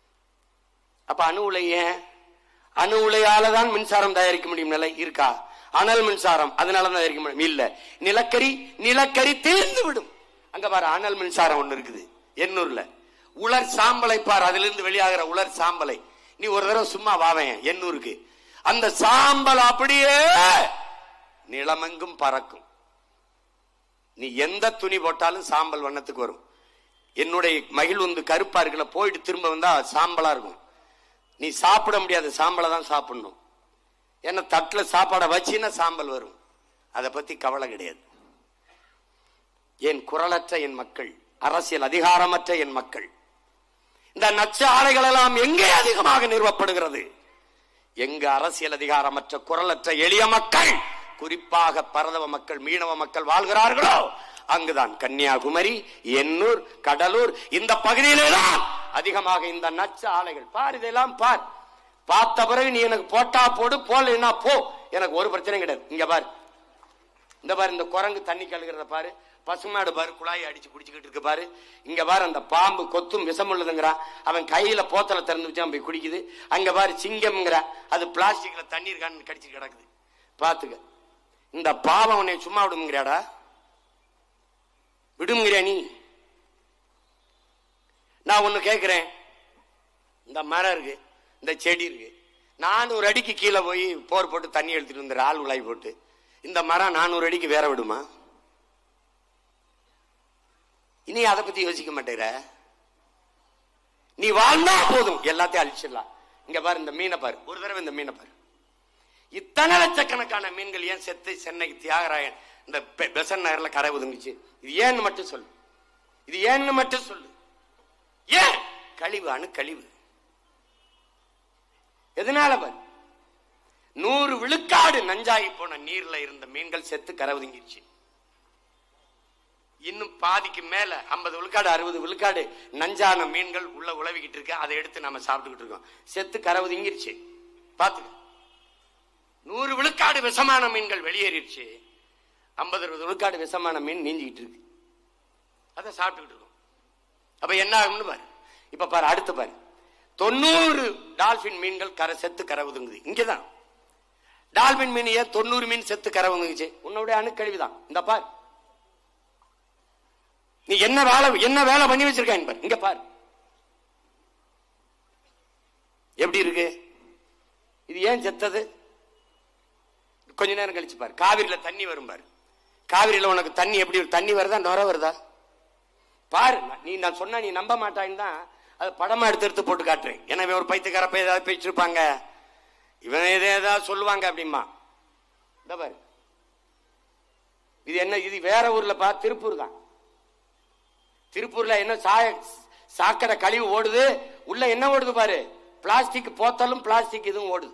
அப்ப அணு உலைய, அணு உலையால தான் மின்சாரம் தயாரிக்க முடியும் நிலை இருக்கா? அனல் மின்சாரம், அதனாலதான் எரிக்க முடியும். இல்ல, நிலக்கரி தீர்ந்து விடும். அங்க பாரு அனல் மின்சாரம் ஒண்ணு இருக்குது எண்ணூர்ல. உலர் சாம்பலை பார், அதுல இருந்து வெளியாகிற உலர் சாம்பலை நீ ஒரு தடவை சும்மா வாவேன் எண்ணூருக்கு, அந்த சாம்பல் அப்படியே நிலமெங்கும் பறக்கும். நீ எந்த துணி போட்டாலும் சாம்பல் வண்ணத்துக்கு வரும். என்னுடைய மகிழ்வுந்து கருப்பா இருக்குல்ல, போயிட்டு திரும்ப வந்தா சாம்பலா இருக்கும். நீ சாப்பிட முடியாது, சாம்பலை தான் சாப்பிடணும். ஏன்னா தட்டுல சாப்பாடை வச்சுன்னா சாம்பல் வரும். அதை பத்தி கவலை கிடையாது. என் குரலற்ற என் மக்கள், அரசியல் அதிகாரமற்ற என் மக்கள், இந்த நச்சு ஆலைகள் எல்லாம் எங்கே அதிகமாக நிறுவப்படுகிறது? எங்க அரசியல் அதிகாரமற்ற குரலற்ற எளிய மக்கள், குறிப்பாக பரதவ மக்கள், மீனவ மக்கள் வாழ்கிறார்களோ அங்குதான் கன்னியாகுமரி, எண்ணூர், கடலூர் இந்த பகுதியிலே தான் அதிகமாக இந்த நச்சு ஆலைகள். பார், இதெல்லாம் பார். பார்த்த பிறகு நீ எனக்கு போட்டா போடு, போடலைன்னா போ, எனக்கு ஒரு பிரச்சனையும் கிடையாது. இங்க பாரு, இந்த பாரு, இந்த குரங்கு தண்ணி கழுகிறத பாரு, பசுமாடு பாரு குழாயை அடிச்சு குடிச்சுக்கிட்டு இருக்கு பாரு. இங்க பாரு, அந்த பாம்பு கொத்தும் விஷம் உள்ளதுங்கிறான், அவன் கையில போத்தலை திறந்து வச்சு அவன் போய் குடிக்குது. அங்க பாரு சிங்கம்ங்கிற, அது பிளாஸ்டிக்ல தண்ணீர் கான்னு கடிச்சு கிடக்குது. பாத்துக்க, இந்த பாவம் உன்னை சும்மா விடுங்கிறாடா? விடுங்கிறியா நீ? நான் ஒண்ணு கேட்கிறேன், இந்த மரம் இருக்கு, இந்த செடி இருக்கு, 400 அடிக்கு கீழே போய் போர் போட்டு தண்ணி எடுத்துட்டு வந்துற ஆள் உலாய் போட்டு, இந்த மரம் 400 அடிக்கு வேற விடுமா? இனி அதை பத்தி யோசிக்க மாட்டேற. நீ வாழ்ந்தா போதும், எல்லாத்தையும் அழிச்சிடலாம். இங்க பாரு, இந்த மீனை பாரு, ஒரு தடவை இந்த மீனை பாரு. இத்தனை லட்சக்கணக்கான மீன்கள் ஏன் செத்து சென்னைக்கு தியாகராயன் இந்த பெசன் நகர்ல கரை ஒதுங்குச்சு? இது ஏன்னு மட்டும் சொல்லு, இது ஏன்னு மட்டும் சொல்லு. ஏன்? கழிவு, அணுக்கழிவு. எதனால பாரு, 100 விழுக்காடு நஞ்சாகி போன நீர்ல இருந்த மீன்கள் செத்து கரை ஒதுங்கிருச்சு. இன்னும் பாதிக்கு மேல 50 விழுக்காடு 60 விழுக்காடு நஞ்சான மீன்கள் உள்ள உழவிக்கிட்டு இருக்கு. அதை எடுத்து நம்ம சாப்பிட்டுக்கிட்டு இருக்கோம். செத்து கரை ஒதுங்கிருச்சு. பாத்துக்க, 100 விழுக்காடு விஷமான மீன்கள் வெளியேறிடுச்சு. 50-60 விழுக்காடு விஷமான மீன் நீஞ்சிக்கிட்டு இருக்கு. அதை சாப்பிட்டுக்கிட்டு இருக்கோம். அப்ப என்ன ஆகும்னு பாரு. இப்ப பாரு, அடுத்து பாரு, 90 டால்பின் மீன்கள் செத்து கரை ஒதுங்குது. இங்கதான் டால்பின் மீன் ஏன் 90 மீன் செத்து கரை ஒதுங்குச்சு? உன்னுடைய அணுக்கழிவுதான். இந்த பாரு, நீ என்ன வேலை பண்ணி வச்சிருக்க பாரு. இங்க பாரு எப்படி இருக்கு. இது ஏன் செத்தது? கொஞ்ச நேரம் கழிச்சு பாரு, காவிரியில தண்ணி வரும் பாரு. காவிரியில உனக்கு தண்ணி எப்படி தண்ணி வருதா, நுர வருதா பாரு. நீ நான் சொன்னா நீ நம்ப மாட்டான்னு தான் அது படமா எடுத்து போட்டு காட்டுறேன். எனவே ஒரு பைத்தியக்காரப்ப ஏதாவது பேசிருப்பாங்க, இவன் ஏதாவது சொல்லுவாங்க அப்படிமா. இந்த பாரு, இது என்ன, இது வேற ஊர்ல பா, திருப்பூர் தான். திருப்பூர்ல என்ன சாக்கடை கழிவு ஓடுது, உள்ள என்ன ஓடுது பாரு, பிளாஸ்டிக் போத்தலும் பிளாஸ்டிக் இதுவும் ஓடுது.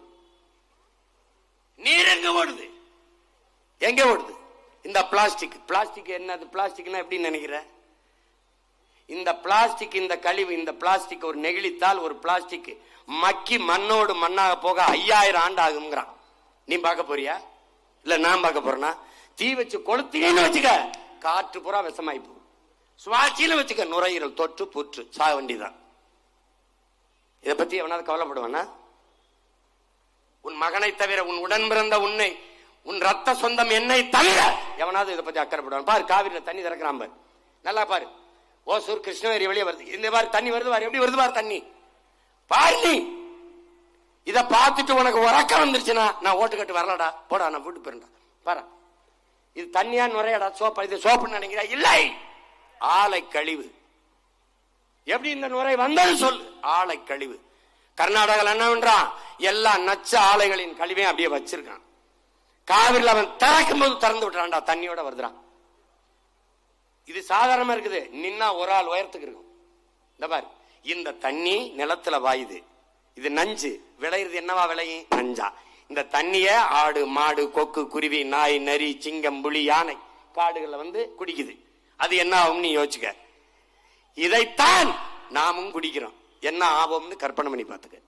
நீர் எங்க ஓடுது? எங்க ஓடுது? இந்த பிளாஸ்டிக் என்னது? பிளாஸ்டிக்னா எப்படி நினைக்கிற? இந்த பிளாஸ்டிக், இந்த கழிவு, இந்த பிளாஸ்டிக் ஒரு நெகிழித்தால், ஒரு பிளாஸ்டிக் மக்கி மண்ணோடு மண்ணாக போக 5000 ஆண்டு ஆகுங்கிறான். நீ பார்க்க போறியா? இல்ல நான் பார்க்க போறேன்னா? தீ வச்சு கொளுத்தீங்கன்னு வச்சுக்க, காற்று பூரா விஷமாயி போகும். சுவாட்சியில வச்சுக்க, நுரையீரல் தொற்று புற்று சாக வேண்டிதான். இதை பத்தி எவனாவது கவலைப்படுவானா? உன் மகனை தவிர, உன் உடன் பிறந்த உன்னை, உன் ரத்த சொந்தம் என்னை தவிர எவனாவது இதை பத்தி அக்கறைப்படுவான்? பாரு, காவிரியில தண்ணி திறக்கிறான் பாரு, நல்லா பாரு. ஓசூர் கிருஷ்ணகிரி வெளியே வருது, இந்த மாதிரி தண்ணி வருது பாரு, எப்படி வருது பாரு தண்ணி பாரு. நீ இதை பார்த்துட்டு உனக்கு உறக்கம் வந்துருச்சுன்னா, நான் ஓட்டு கட்டு வரலடா, போடா, நான் வீட்டு போயிருந்தா பாரு. இது தண்ணியா நுரையடா, சோப்பா? இது சோப்புன்னு நினைக்கிறா? இல்லை, ஆலை கழிவு. எப்படி இந்த நுரை வந்தது சொல்லு? ஆலை கழிவு. கர்நாடகாவில் என்ன பண்றான்? எல்லா நச்ச ஆலைகளின் கழிவையும் அப்படியே வச்சிருக்கான். காவிரியில் அவன் திறக்கும் போது திறந்து விட்டுறான்டா, தண்ணியோட வருதுறான். இது சாதாரணமா இருக்குது, நின்னா ஒரு ஆள் உயரத்துக்கு இருக்கும். இந்த பாரு, இந்த தண்ணி நிலத்துல வாயுது, இது நஞ்சு. விளையுது என்னவா விளையும்? நஞ்சா. இந்த தண்ணிய ஆடு, மாடு, கொக்கு, குருவி, நாய், நரி, சிங்கம், புலி, யானை காடுகள்ல வந்து குடிக்குது. அது என்ன ஆகும் நீ யோசிச்சுக்க. இதைத்தான் நாமும் குடிக்கிறோம். என்ன ஆகும்னு கற்பனை பண்ணி பார்த்துக்க.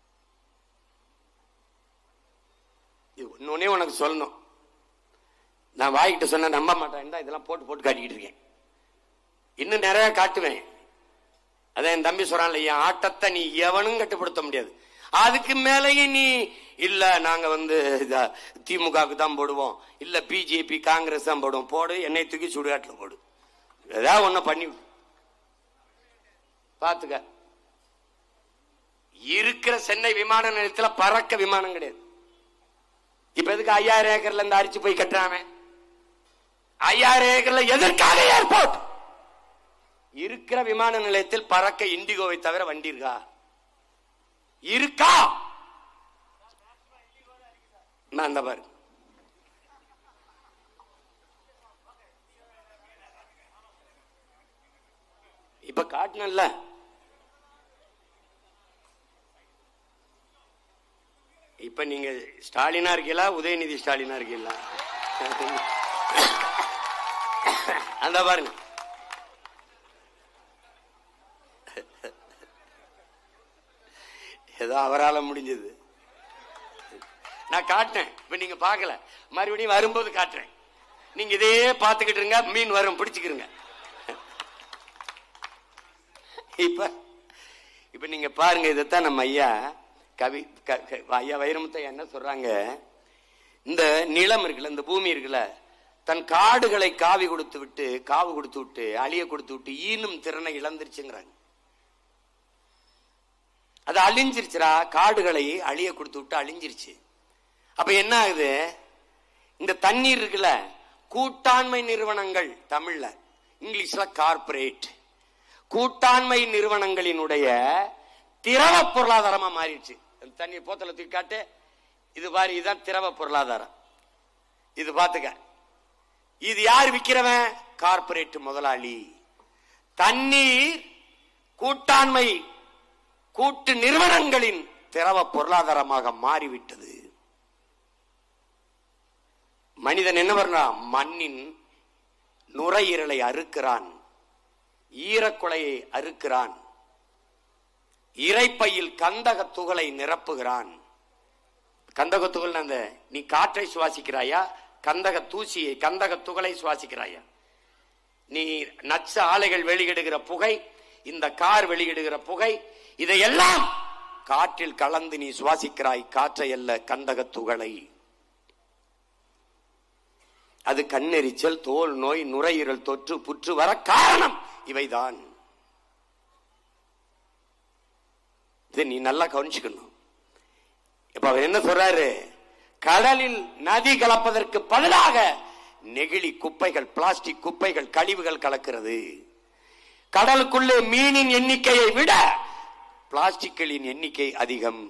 இன்னொன்னே உனக்கு சொல்லணும், நான் வாய்கிட்ட சொன்ன நம்ப மாட்டேன் தான் இதெல்லாம் போட்டு போட்டு காட்டிக்கிட்டு இருக்கேன். இன்னும் நிறைய காட்டுவேன். அதான் என் தம்பி சொல்றான்ல, என் ஆட்டத்தை நீ எவனும் கட்டுப்படுத்த முடியாது. அதுக்கு மேலேயும் நீ இல்ல நாங்க திமுகவுக்கு தான் போடுவோம், இல்ல பிஜேபி காங்கிரஸ் தான் போடுவோம். போடு, என்னை தூக்கி சுடுகாட்டில் போடு, ஏதாவது ஒண்ணு பண்ணி பாத்துக்க. இருக்கிற சென்னை விமான நிலையத்தில் பறக்க விமானம் கிடையாது. இப்ப எதுக்கு 5000 ஏக்கர்ல இருந்து அரிச்சு போய் கட்டுறாங்க? 5000 ஏக்கர்ல எதற்காக ஏர்போர்ட்? இருக்கிற விமான நிலையத்தில் பறக்க இண்டிகோவை தவிர வண்டி இருக்கா? இருக்கா? அந்த பாரு, இப்ப காட்டணும்ல. இப்ப நீங்க ஸ்டாலினா இருக்கீங்களா, உதயநிதி ஸ்டாலினா இருக்கீங்களா? அந்த பாருங்க, ஏதோ அவரால் முடிஞ்சது நான் காட்டேன். இப்ப நீங்க பாக்கல, மறுபடியும் வரும்போது காட்டுறேன். நீங்க இதே பாத்துக்கிட்டு இருங்க, மீன் வரும், பிடிச்சுக்கிருங்க. இப்ப நீங்க பாருங்க, இதைத்தான் நம்ம ஐயா ஐயா வைரமுத்து என்ன சொல்றாங்க, இந்த நிலம் இருக்குல்ல, இந்த பூமி இருக்குல்ல, தன் காடுகளை காவு கொடுத்து விட்டு அழிய கொடுத்து விட்டு ஈனும் திறனை இழந்துருச்சுங்கிறாங்க. அது அழிஞ்சிருச்சுரா, காடுகளை அழிய கொடுத்து விட்டு அழிஞ்சிருச்சு. அப்ப என்ன ஆகுது, இந்த தண்ணீர் இருக்குல்ல, கூட்டாண்மை நிறுவனங்கள், தமிழ்ல இங்கிலீஷ்ல கார்பரேட், கூட்டாண்மை நிறுவனங்களினுடைய திரவ பொருளாதாரமா மாறிடுச்சு. தண்ணீர் போத்தல தூக்கி காட்டு, இது பாரு, இதுதான் திரவ பொருளாதாரம். இது பாத்துக்க, இது யார் விக்கிறவன்? கார்பரேட் முதலாளி. தண்ணீர் கூட்டாண்மை கூட்டு நிறுவனங்களின் திரவ பொருளாதாரமாக மாறிவிட்டது. மனிதன் என்ன பண்றான்? மண்ணின் நுரையீரலை அறுக்கிறான், ஈரக்குலையை அறுக்கிறான், இரைப்பையில் கந்தக துகளை நிரப்புகிறான். கந்தக துகள், அந்த நீ காற்றை சுவாசிக்கிறாயா, கந்தக தூசியை கந்தக துகளை சுவாசிக்கிறாயா? நீ நச்ச ஆலைகள் வெளியிடுகிற புகை, இந்த கார் வெளியிடுகிற புகை, இதையெல்லாம் காற்றில் கலந்து நீ சுவாசிக்கிறாய், காற்றை அல்ல, கந்தக துகளை. அது கண்ணெரிச்சல், தோல் நோய், நுரையீரல் தொற்று, புற்று வர காரணம் இவைதான். இதை நீ நல்லா கவனிச்சுக்கணும். இப்ப அவர் என்ன சொல்றாரு, கடலில் நதி கலப்பதற்கு பதிலாக நெகிழி குப்பைகள், பிளாஸ்டிக் குப்பைகள், கழிவுகள் கலக்கிறது. கடலுக்குள்ளே மீனின் எண்ணிக்கையை விட பிளாஸ்டிக்களின் எண்ணிக்கை அதிகம்.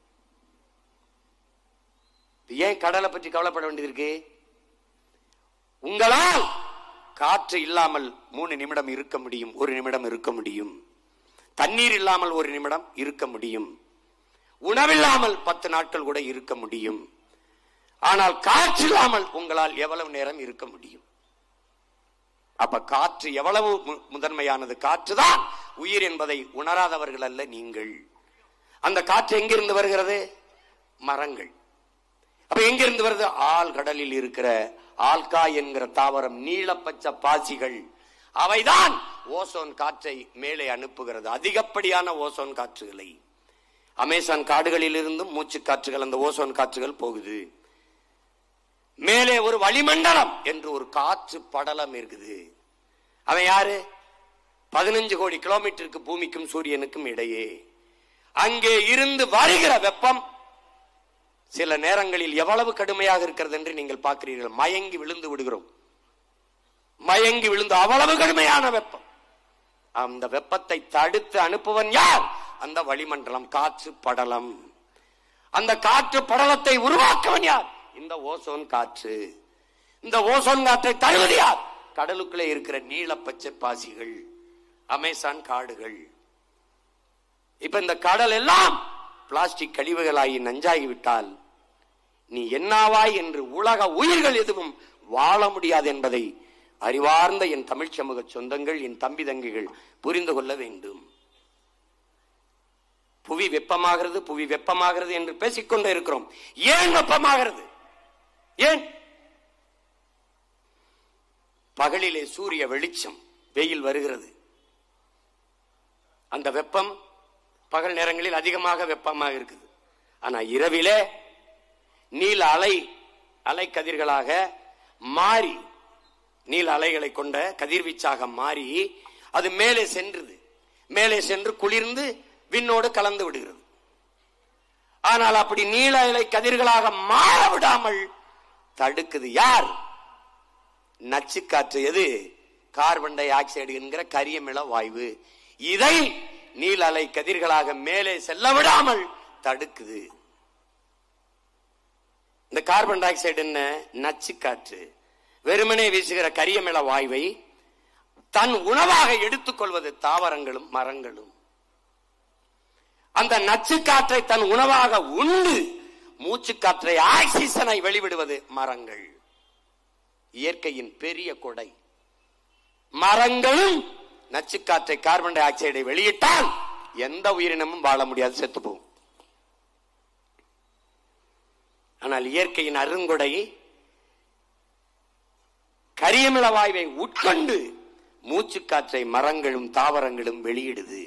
ஏன் கடலை பற்றி கவலைப்பட வேண்டியது இருக்கு? உங்களால் காற்று இல்லாமல் 3 நிமிடம் இருக்க முடியும், 1 நிமிடம் இருக்க முடியும். தண்ணீர் இல்லாமல் 1 நிமிடம் இருக்க முடியும். உணவில்லாமல் 10 நாட்கள் கூட இருக்க முடியும். ஆனால் காற்று இல்லாமல் உங்களால் எவ்வளவு நேரம் இருக்க முடியும்? அப்ப காற்று எவ்வளவு முதன்மையானது. காற்றுதான் உயிர் என்பதை உணராதவர்கள் அல்ல நீங்கள். அந்த காற்று எங்கிருந்து வருகிறது? மரங்கள். அப்ப எங்கிருந்து வருது? ஆழ்கடலில் இருக்கிற ஆல்கா என்கிற தாவரம், நீலப்பச்சை பாசிகள், அவைதான் ஓசோன் காற்றை மேலே அனுப்புகிறது. அதிகப்படியான ஓசோன் காற்றுகளை அமேசான் காடுகளில் இருந்தும் மூச்சு காற்றுகள், அந்த ஓசோன் காற்றுகள் போகுது. மேலே ஒரு வளிமண்டலம் என்று ஒரு காற்று படலம் இருக்குது. அவன் யாரு? 15 கோடி கிலோமீட்டருக்கு பூமிக்கும் சூரியனுக்கும் இடையே. அங்கே இருந்து வருகிற வெப்பம் சில நேரங்களில் எவ்வளவு கடுமையாக இருக்கிறது என்று நீங்கள் பார்க்கிறீர்கள். மயங்கி விழுந்து விடுகிறோம், மயங்கி விழுந்து, அவ்வளவு கடுமையான வெப்பம். அந்த வெப்பத்தை தடுத்து அனுப்புவன் யார்? அந்த வளிமண்டலம், காற்று படலம். அந்த காற்று படலத்தை உருவாக்குவன் யார்? இந்த ஓசோன் காற்று. இந்த ஓசோன் காற்றை தருவது யார்? கடலுக்குள்ளே இருக்கிற நீலப்பச்சை பாசிகள், அமேசான் காடுகள். இப்ப இந்த கடல் எல்லாம் பிளாஸ்டிக் கழிவுகளாகி நஞ்சாகிவிட்டால் நீ என்னாவாய் என்று உலக உயிர்கள் எதுவும் வாழ முடியாது என்பதை அறிவார்ந்த என் தமிழ் சமூக சொந்தங்கள், என் தம்பி தங்கிகள் புரிந்து கொள்ள வேண்டும். புவி வெப்பமாகிறது, புவி வெப்பமாகிறது என்று பேசிக்கொண்டே இருக்கிறோம். ஏன் வெப்பமாகிறது? ஏன்? பகலிலே சூரிய வெளிச்சம், வெயில் வருகிறது. அந்த வெப்பம் பகல் நேரங்களில் அதிகமாக வெப்பமாக இருக்குது. ஆனா இரவிலே நீல அலை கதிர்களாக மாறி, நீல அலைகளை கொண்ட கதிர்வீச்சாக மாறி அது மேலே சென்றது. மேலே சென்று குளிர்ந்து விண்ணோடு கலந்து விடுகிறது. ஆனால் அப்படி நீல அலை கதிர்களாக மாற விடாமல் தடுக்குது யார்? நச்சு காற்று. எது? கார்பன் டை ஆக்சைடு என்கிற கரியமில வாயு. இதை நீல அலை கதிர்களாக மேலே செல்ல விடாமல் தடுக்குது. இந்த கார்பன் டை ஆக்சைடு என்ன? நச்சு காற்று. வெறுமனே வீசுகிற கரியமில வாயுவை தன் உணவாக எடுத்துக்கொள்வது தாவரங்களும் மரங்களும். அந்த நச்சு காற்றை தன் உணவாக உண்டு மூச்சு காற்றை ஆக்சிஜனை வெளிவிடுவது மரங்கள். இயற்கையின் பெரிய கொடை. மரங்களும் நச்சு காற்றை கார்பன் டை ஆக்சைடை வெளியிட்டால் எந்த உயிரினமும் வாழ முடியாது, செத்து போகும். ஆனால் இயற்கையின் அருங்கொடை கரியமில வாயுவை உட்கொண்டு மூச்சு காற்றை மரங்களும் தாவரங்களும் வெளியிடுது.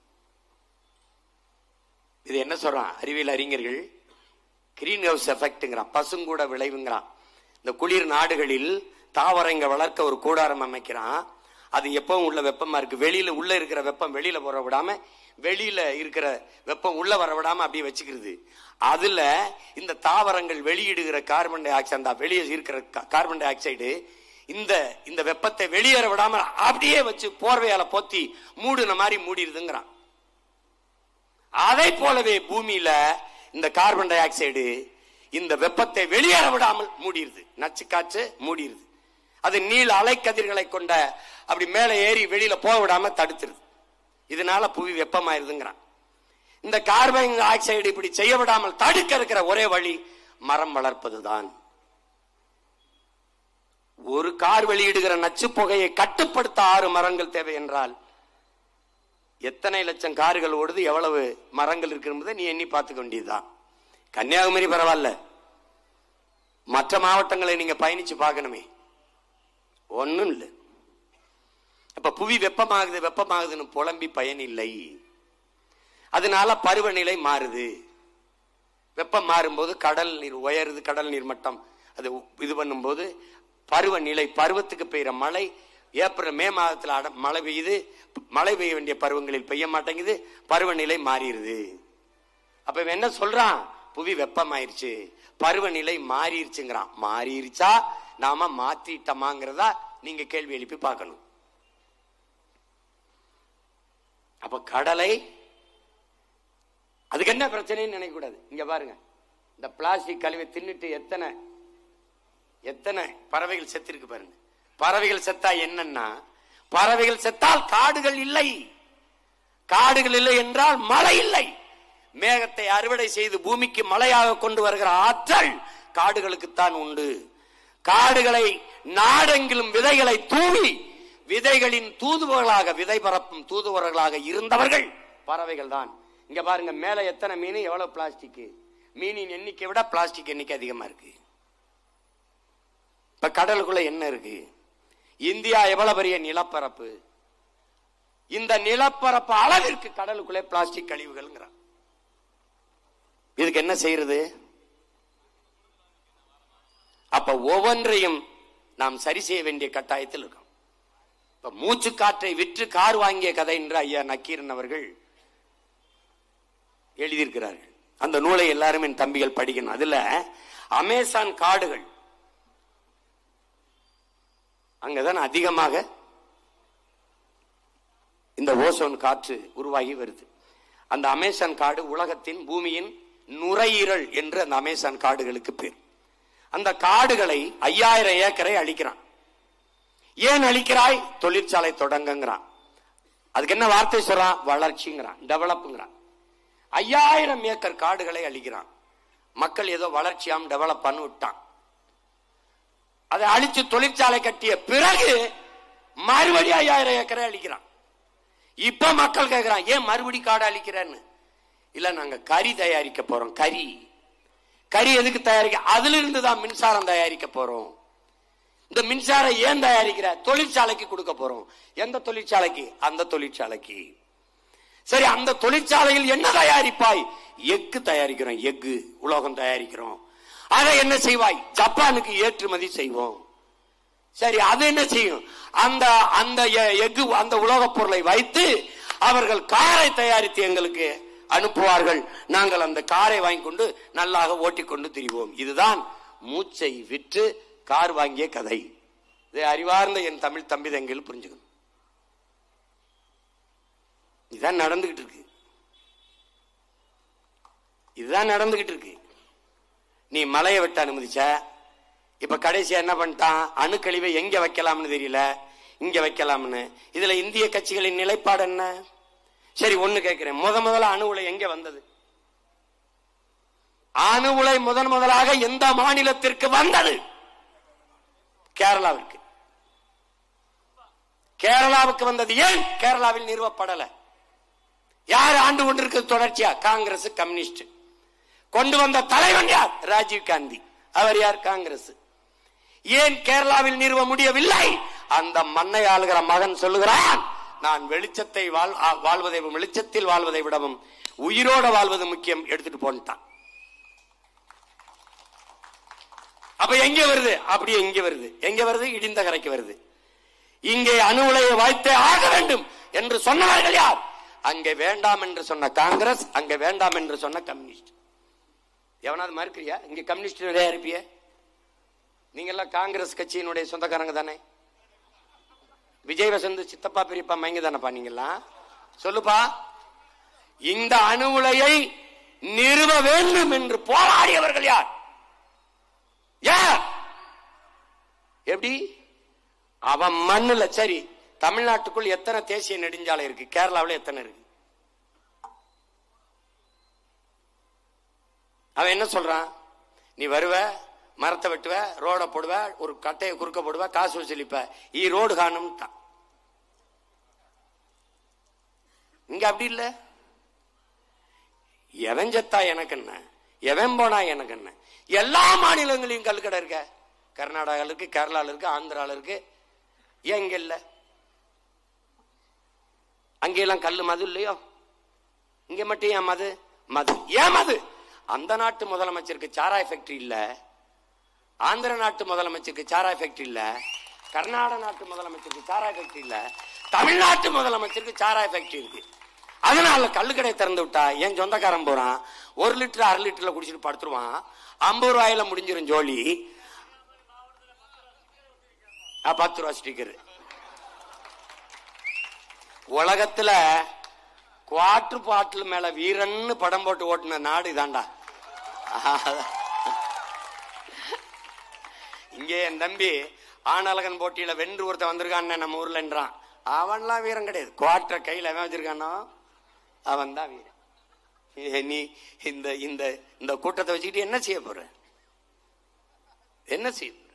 இது என்ன சொல்றான் அறிவியல் அறிஞர்கள்? கிரீன் ஹவுஸ் எஃபெக்ட்ங்கிறான், பசுங்கூட விளைவுங்கிறான். இந்த குளிர் நாடுகளில் தாவரங்க வளர்க்க ஒரு கூடாரம் அமைக்கிறான். அது எப்பவும் உள்ள வெப்பமா இருக்கு. வெளியில உள்ள இருக்கிற வெப்பம் வெளியில வர விடாம, வெளியில இருக்கிற வெப்பம் உள்ள வர விடாம அப்படியே வச்சுக்கிறது. அதுல இந்த தாவரங்கள் வெளியிடுகிற கார்பன் டை ஆக்சைடு, வெளியே இருக்கிற கார்பன் டை ஆக்சைடு இந்த வெப்பத்தை வெளியேற விடாம அப்படியே வச்சு போர்வையால போத்தி மூடுன மாதிரி மூடிடுதுங்கிறான். அதை போலவே பூமியில இந்த கார்பன் டை ஆக்சைடு இந்த வெப்பத்தை வெளியேற விடாமல் மூடிடுது. நச்சு காற்று மூடிடுது. அது நீல அலைக்கதிர்களை கொண்ட அப்படி மேலே ஏறி வெளியில போக விடாம தடுத்துருது. இதனால புவி வெப்பமாயிருதுங்கிறான். இந்த கார்பன் ஆக்சைடு இப்படி செய்ய விடாமல் தடுக்க இருக்கிற ஒரே வழி மரம் வளர்ப்பதுதான். ஒரு கார் வெளியிடுகிற நச்சு புகையை கட்டுப்படுத்த 6 மரங்கள் தேவை என்றால் எத்தனை லட்சம் கார்கள் ஓடுது, எவ்வளவு மரங்கள் இருக்கிறது நீ எண்ணி பார்த்துக்க வேண்டியதுதான். கன்னியாகுமரி பரவாயில்ல, மற்ற மாவட்டங்களை நீங்க பயணிச்சு பார்க்கணுமே, ஒன்னும் இல்லை. அப்ப புவி வெப்பமாகுதுன்னு புலம்பி பயன் இல்லை. அதனால பருவநிலை மாறுது. வெப்பம் மாறும்போது கடல் நீர் உயருது, கடல் நீர் மட்டம் அது இது பண்ணும்போது பருவநிலை, பருவத்துக்கு பெய்கிற மழை ஏப்ரல் மே மாதத்துல மழை பெய்யுது, மழை பெய்ய வேண்டிய பருவங்களில் பெய்ய மாட்டேங்குது, பருவநிலை மாறிடுது. அப்ப இவன் என்ன சொல்றான்? புவி வெப்பமாயிருச்சு, பருவநிலை மாறிடுச்சுங்கிறான். மாறிடுச்சா நாம மாத்திட்டோமாங்கிறதா நீங்க கேள்வி எழுப்பி பார்க்கணும். அப்ப கடலை அதுக்கு என்ன பிரச்சனைன்னு நினைக்க கூடாது. இங்க பாருங்க, இந்த பிளாஸ்டிக் கழிவை தின்னுட்டு எத்தனை பறவைகள் செத்திருக்கு பாருங்க. பறவைகள் செத்தா என்னன்னா, பறவைகள் செத்தால் காடுகள் இல்லை. காடுகள் இல்லை என்றால் மழை இல்லை. மேகத்தை அறுவடை செய்து பூமிக்கு மழையாக கொண்டு வருகிற ஆற்றல் காடுகளுக்குத்தான் உண்டு. காடுகளை நாடெங்கிலும் விதைகளை தூவி விதைகளின் தூதுவர்களாக, விதை பரப்பும் தூதுவர்களாக இருந்தவர்கள் பறவைகள் தான். இங்க பாருங்க, மேல எத்தனை மீன், எவ்வளவு பிளாஸ்டிக். மீனின் எண்ணிக்கை விட பிளாஸ்டிக் எண்ணிக்கை அதிகமா இருக்கு. இப்ப கடலுக்குள்ள என்ன இருக்கு? இந்தியா எவ்வளவு பெரிய நிலப்பரப்பு, இந்த நிலப்பரப்பு அளவிற்கு கடலுக்குள்ளே பிளாஸ்டிக் கழிவுகள். இதுக்கு என்ன செய்யறது? அப்ப ஒவ்வொன்றையும் நாம் சரி செய்ய வேண்டிய கட்டாயத்தில் இருக்கோம். இப்ப மூச்சு காற்றை விற்று கார் வாங்கிய கதை என்று ஐயா நக்கீரன் அவர்கள் எழுதியிருக்கிறார்கள். அந்த நூலை எல்லாரும் என் தம்பிகள் படிக்கணும். அதுல அமேசான் காடுகள், அங்கதான் அதிகமாக இந்த ஓசோன் காற்று உருவாகி வருது. அந்த அமேசான் காடு உலகத்தின் பூமியின் நுரையீரல் என்று அந்த அமேசான் காடுகளுக்கு பேர். அந்த காடுகளை 5000 ஏக்கரை அழிக்கிறான். ஏன் அழிக்கிறாய்? தொழிற்சாலை தொடங்குங்கிறான். அதுக்கு என்ன வார்த்தை சொல்றான்? வளர்ச்சிங்கிறான், டெவலப்ங்கிறான். 5000 ஏக்கர் காடுகளை அழிக்கிறான். மக்கள் ஏதோ வளர்ச்சியாம் டெவலப் பண்ணி விட்டான். அதை அழிச்சு தொழிற்சாலை கட்டிய பிறகு மறுபடியும் 5000 ஏக்கரை அழிக்கிறான். இப்ப மக்கள் கேட்கிறான், ஏன் மறுபடி காடு அழிக்கிறேன்னு. இல்ல, நாங்க கறி தயாரிக்க போறோம். கறி எதுக்கு தயாரிக்க? அதுல இருந்து தான் மின்சாரம் தயாரிக்க போறோம். இந்த மின்சாரம் ஏன் தயாரிக்கிற? தொழிற்சாலைக்கு கொடுக்க போறோம். எந்த தொழிற்சாலைக்கு? அந்த தொழிற்சாலைக்கு. சரி, அந்த தொழிற்சாலையில் என்ன தயாரிப்பாய்? எஃகு தயாரிக்கிறோம். எஃகு உலோகம் தயாரிக்கிறோம். அதை என்ன செய்வாய்? ஜப்பானுக்கு ஏற்றுமதி செய்வோம். சரி, அது என்ன செய்யும்? அந்த அந்த எஃகு அந்த உலோகப் பொருளை வைத்து அவர்கள் காரை தயாரித்து எங்களுக்கு அனுப்புவார்கள். நாங்கள் அந்த காரை வாங்கி கொண்டு நல்லாக ஓட்டிக்கொண்டு திரிவோம். இதுதான் மூச்சை விற்று கார் வாங்கிய கதை. இதை அறிவார்ந்த என் தமிழ் தம்பி தங்கைகள் புரிஞ்சுக்கணும். இதுதான் நடந்துகிட்டு இருக்கு. இதுதான் நடந்துகிட்டு இருக்கு. நீ மலையை வெட்ட அனுமதிச்ச, இப்ப கடைசியா என்ன பண்ணிட்டான்? அணுக்கழிவை எங்க வைக்கலாம்னு தெரியல, இங்க வைக்கலாம்னு. இதுல இந்திய கட்சிகளின் நிலைப்பாடு என்ன? சரி, ஒண்ணு கேட்கிறேன், முதல்ல அணு உலை எங்க வந்தது? அணு உலை முதலாக எந்த மாநிலத்திற்கு வந்தது? கேரளாவிற்கு. கேரளாவுக்கு வந்தது. ஏன் கேரளாவில் நிறுவப்படல? யார் ஆண்டு கொண்டிருக்கிறது தொடர்ச்சியா? Congress, communist. கொண்டு வந்த தலைவன் யார்? ராஜீவ் காந்தி. அவர் யார்? காங்கிரஸ். ஏன் கேரளாவில் நிறுவ முடியவில்லை? அந்த மண்ணை ஆளுகிற மகன் சொல்லுகிறான், நான் வெளிச்சத்தை வாழ்வதை வெளிச்சத்தில் வாழ்வதை விடவும் உயிரோட வாழ்வது முக்கியம், எடுத்துட்டு போன்ட்டான். அப்ப எங்க வருது? அப்படியே இங்க வருது. எங்க வருது? இடிந்த கரைக்கு வருது. இங்கே அணு உலையை வைத்தே ஆக வேண்டும் என்று சொன்னவர்கள் யார்? அங்கே வேண்டாம் என்று சொன்ன காங்கிரஸ், அங்கே வேண்டாம் என்று சொன்ன கம்யூனிஸ்ட். எவனாவது மறுக்கிறியா? இங்க கம்யூனிஸ்ட் நிறைய இருப்பிய. நீங்க எல்லாம் காங்கிரஸ் கட்சியினுடைய சொந்தக்காரங்க தானே? விஜய் வசந்த் சித்தப்பா பெரியப்பா மைங்க தானப்பா நீங்கெல்லாம்? சொல்லுப்பா. இந்த அணு உலையை நிறுவ வேண்டும் என்று போராடியவர்கள் யார்? யார்? எப்படி? அவன் மண்ணுல. சரி, தமிழ்நாட்டுக்குள் எத்தனை தேசிய நெடுஞ்சாலை இருக்கு? கேரளாவில் எத்தனை இருக்கு? அவன் என்ன சொல்றான்? நீ வருவ, மரத்தை வெட்டுவ, ரோட போடுவ, ஒரு கட்டையை குறுக்க போடுவ, காசு வசூலிப்ப, ரோடு காணும். இங்க அப்படி இல்ல. எவன் செத்தா எனக்கு என்ன, எவன் போனா எனக்கு என்ன? எல்லா மாநிலங்களையும் கல்கடை இருக்க. கர்நாடகால இருக்கு, கேரளால இருக்கு, ஆந்திரால இருக்கு. ஏன் இங்க இல்ல? அங்கெல்லாம் கல்லு மது இல்லையோ? இங்க மட்டும் ஏன் மது? மது ஏன் மது? அந்த நாட்டு முதலமைச்சருக்கு சாராய் ஃபேக்டரி இல்ல, ஆந்திர நாட்டு முதலமைச்சருக்கு சாராய் ஃபேக்டரி இல்ல, கர்நாடக நாட்டு முதலமைச்சருக்கு சாராய் ஃபேக்டரி இல்ல, தமிழ்நாட்டு முதலமைச்சருக்கு சாராய் ஃபேக்டரி இருக்கு. அதனால கல்லுக்கடை திறந்து விட்டா என் சொந்தக்காரன் போறான், 1 லிட்டர் 1/2 லிட்டர்ல குடிச்சிட்டு படுத்துருவான். 50 ரூபாயில முடிஞ்சிரும் ஜோலி. 10 ரூபா ஸ்டிக்கர். உலகத்துல குவார்டர் பாட்டில் மேல வீரன்னு படம் போட்டு ஓட்டுன நாடு இதாண்டா. இங்கே என் தம்பி ஆனழகன் போட்டியில வென்று ஒருத்தன் வந்திருக்கான் நம்ம ஊர்லன்றான். அவன்லாம் வீரம் கிடையாது. குவார்டர் கையில அவன் வச்சிருக்கானோ அவன் தான் வீரன். நீ இந்த இந்த இந்த கூட்டத்தை வச்சுக்கிட்டு என்ன செய்ய போற? என்ன செய்ய போற?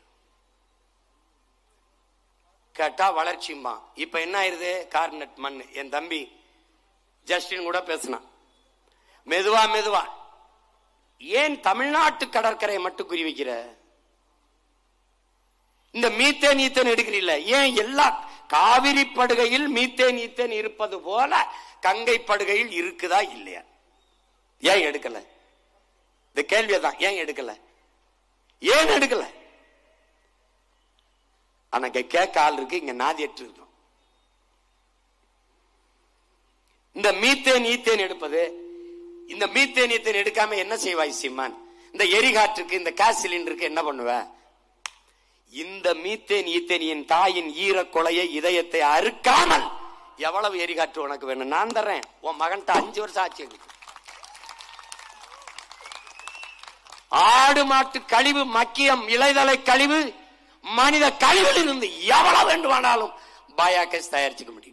கேட்டா வளர்ச்சியுமா. இப்ப என்ன ஆயிருது? கார்னட் மண். என் தம்பி ஜஸ்டின் கூட பேசினான். மெதுவா மெதுவா. ஏன் தமிழ்நாட்டு கடற்கரையை மட்டும் குறி வைக்கிற? இந்த மீத்தேன் ஈத்தேன் எடுக்கிறீல்ல, ஏன் எல்லா காவிரி படுகையில் மீத்தேன் ஈத்தேன் இருப்பது போல கங்கை படுகையில் இருக்குதா இல்லையா? ஏன் எடுக்கல? இந்த கேள்வியதான். ஏன் எடுக்கல? ஏன் எடுக்கல? அன்னைக்கு கேட்க ஆள் இருக்கு, இங்க நாதியற்று இருக்கும். இந்த மீத்தேன் ஈத்தேன் எடுப்பது, இந்த மீத்தேன் ஈத்தேன் எடுக்காம என்ன செய்வாய் சீமான்? இந்த எரிகாற்றுக்கு, இந்த கேஸ் சிலிண்டருக்கு என்ன பண்ணுவ? இந்த மீத்தேன் ஈத்தேனியின் தாயின் ஈர கொலையை இதயத்தை அறுக்காமல் எவ்வளவு எரிகாற்று உனக்கு வேணும்? நான் தர்றேன். உன் மகன்கிட்ட 5 வருஷம் ஆட்சி. ஆடு மாட்டு கழிவு, மக்கியம், இலைதலை கழிவு, மனித கழிவில் இருந்து எவ்வளவு வேண்டுமானாலும் பயோகேஸ் தயாரிச்சுக்க முடியும்.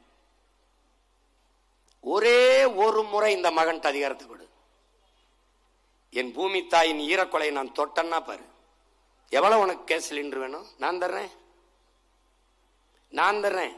ஒரே ஒரு முறை இந்த மகன் அதிகாரத்தை கொடு. என் பூமி தாயின் ஈரக்கொலை நான் தொட்டன்னா பாரு, எவ்வளவு உனக்கு கேஸ் சிலிண்டர் வேணும்? நான் தர்றேன், நான் தர்றேன்.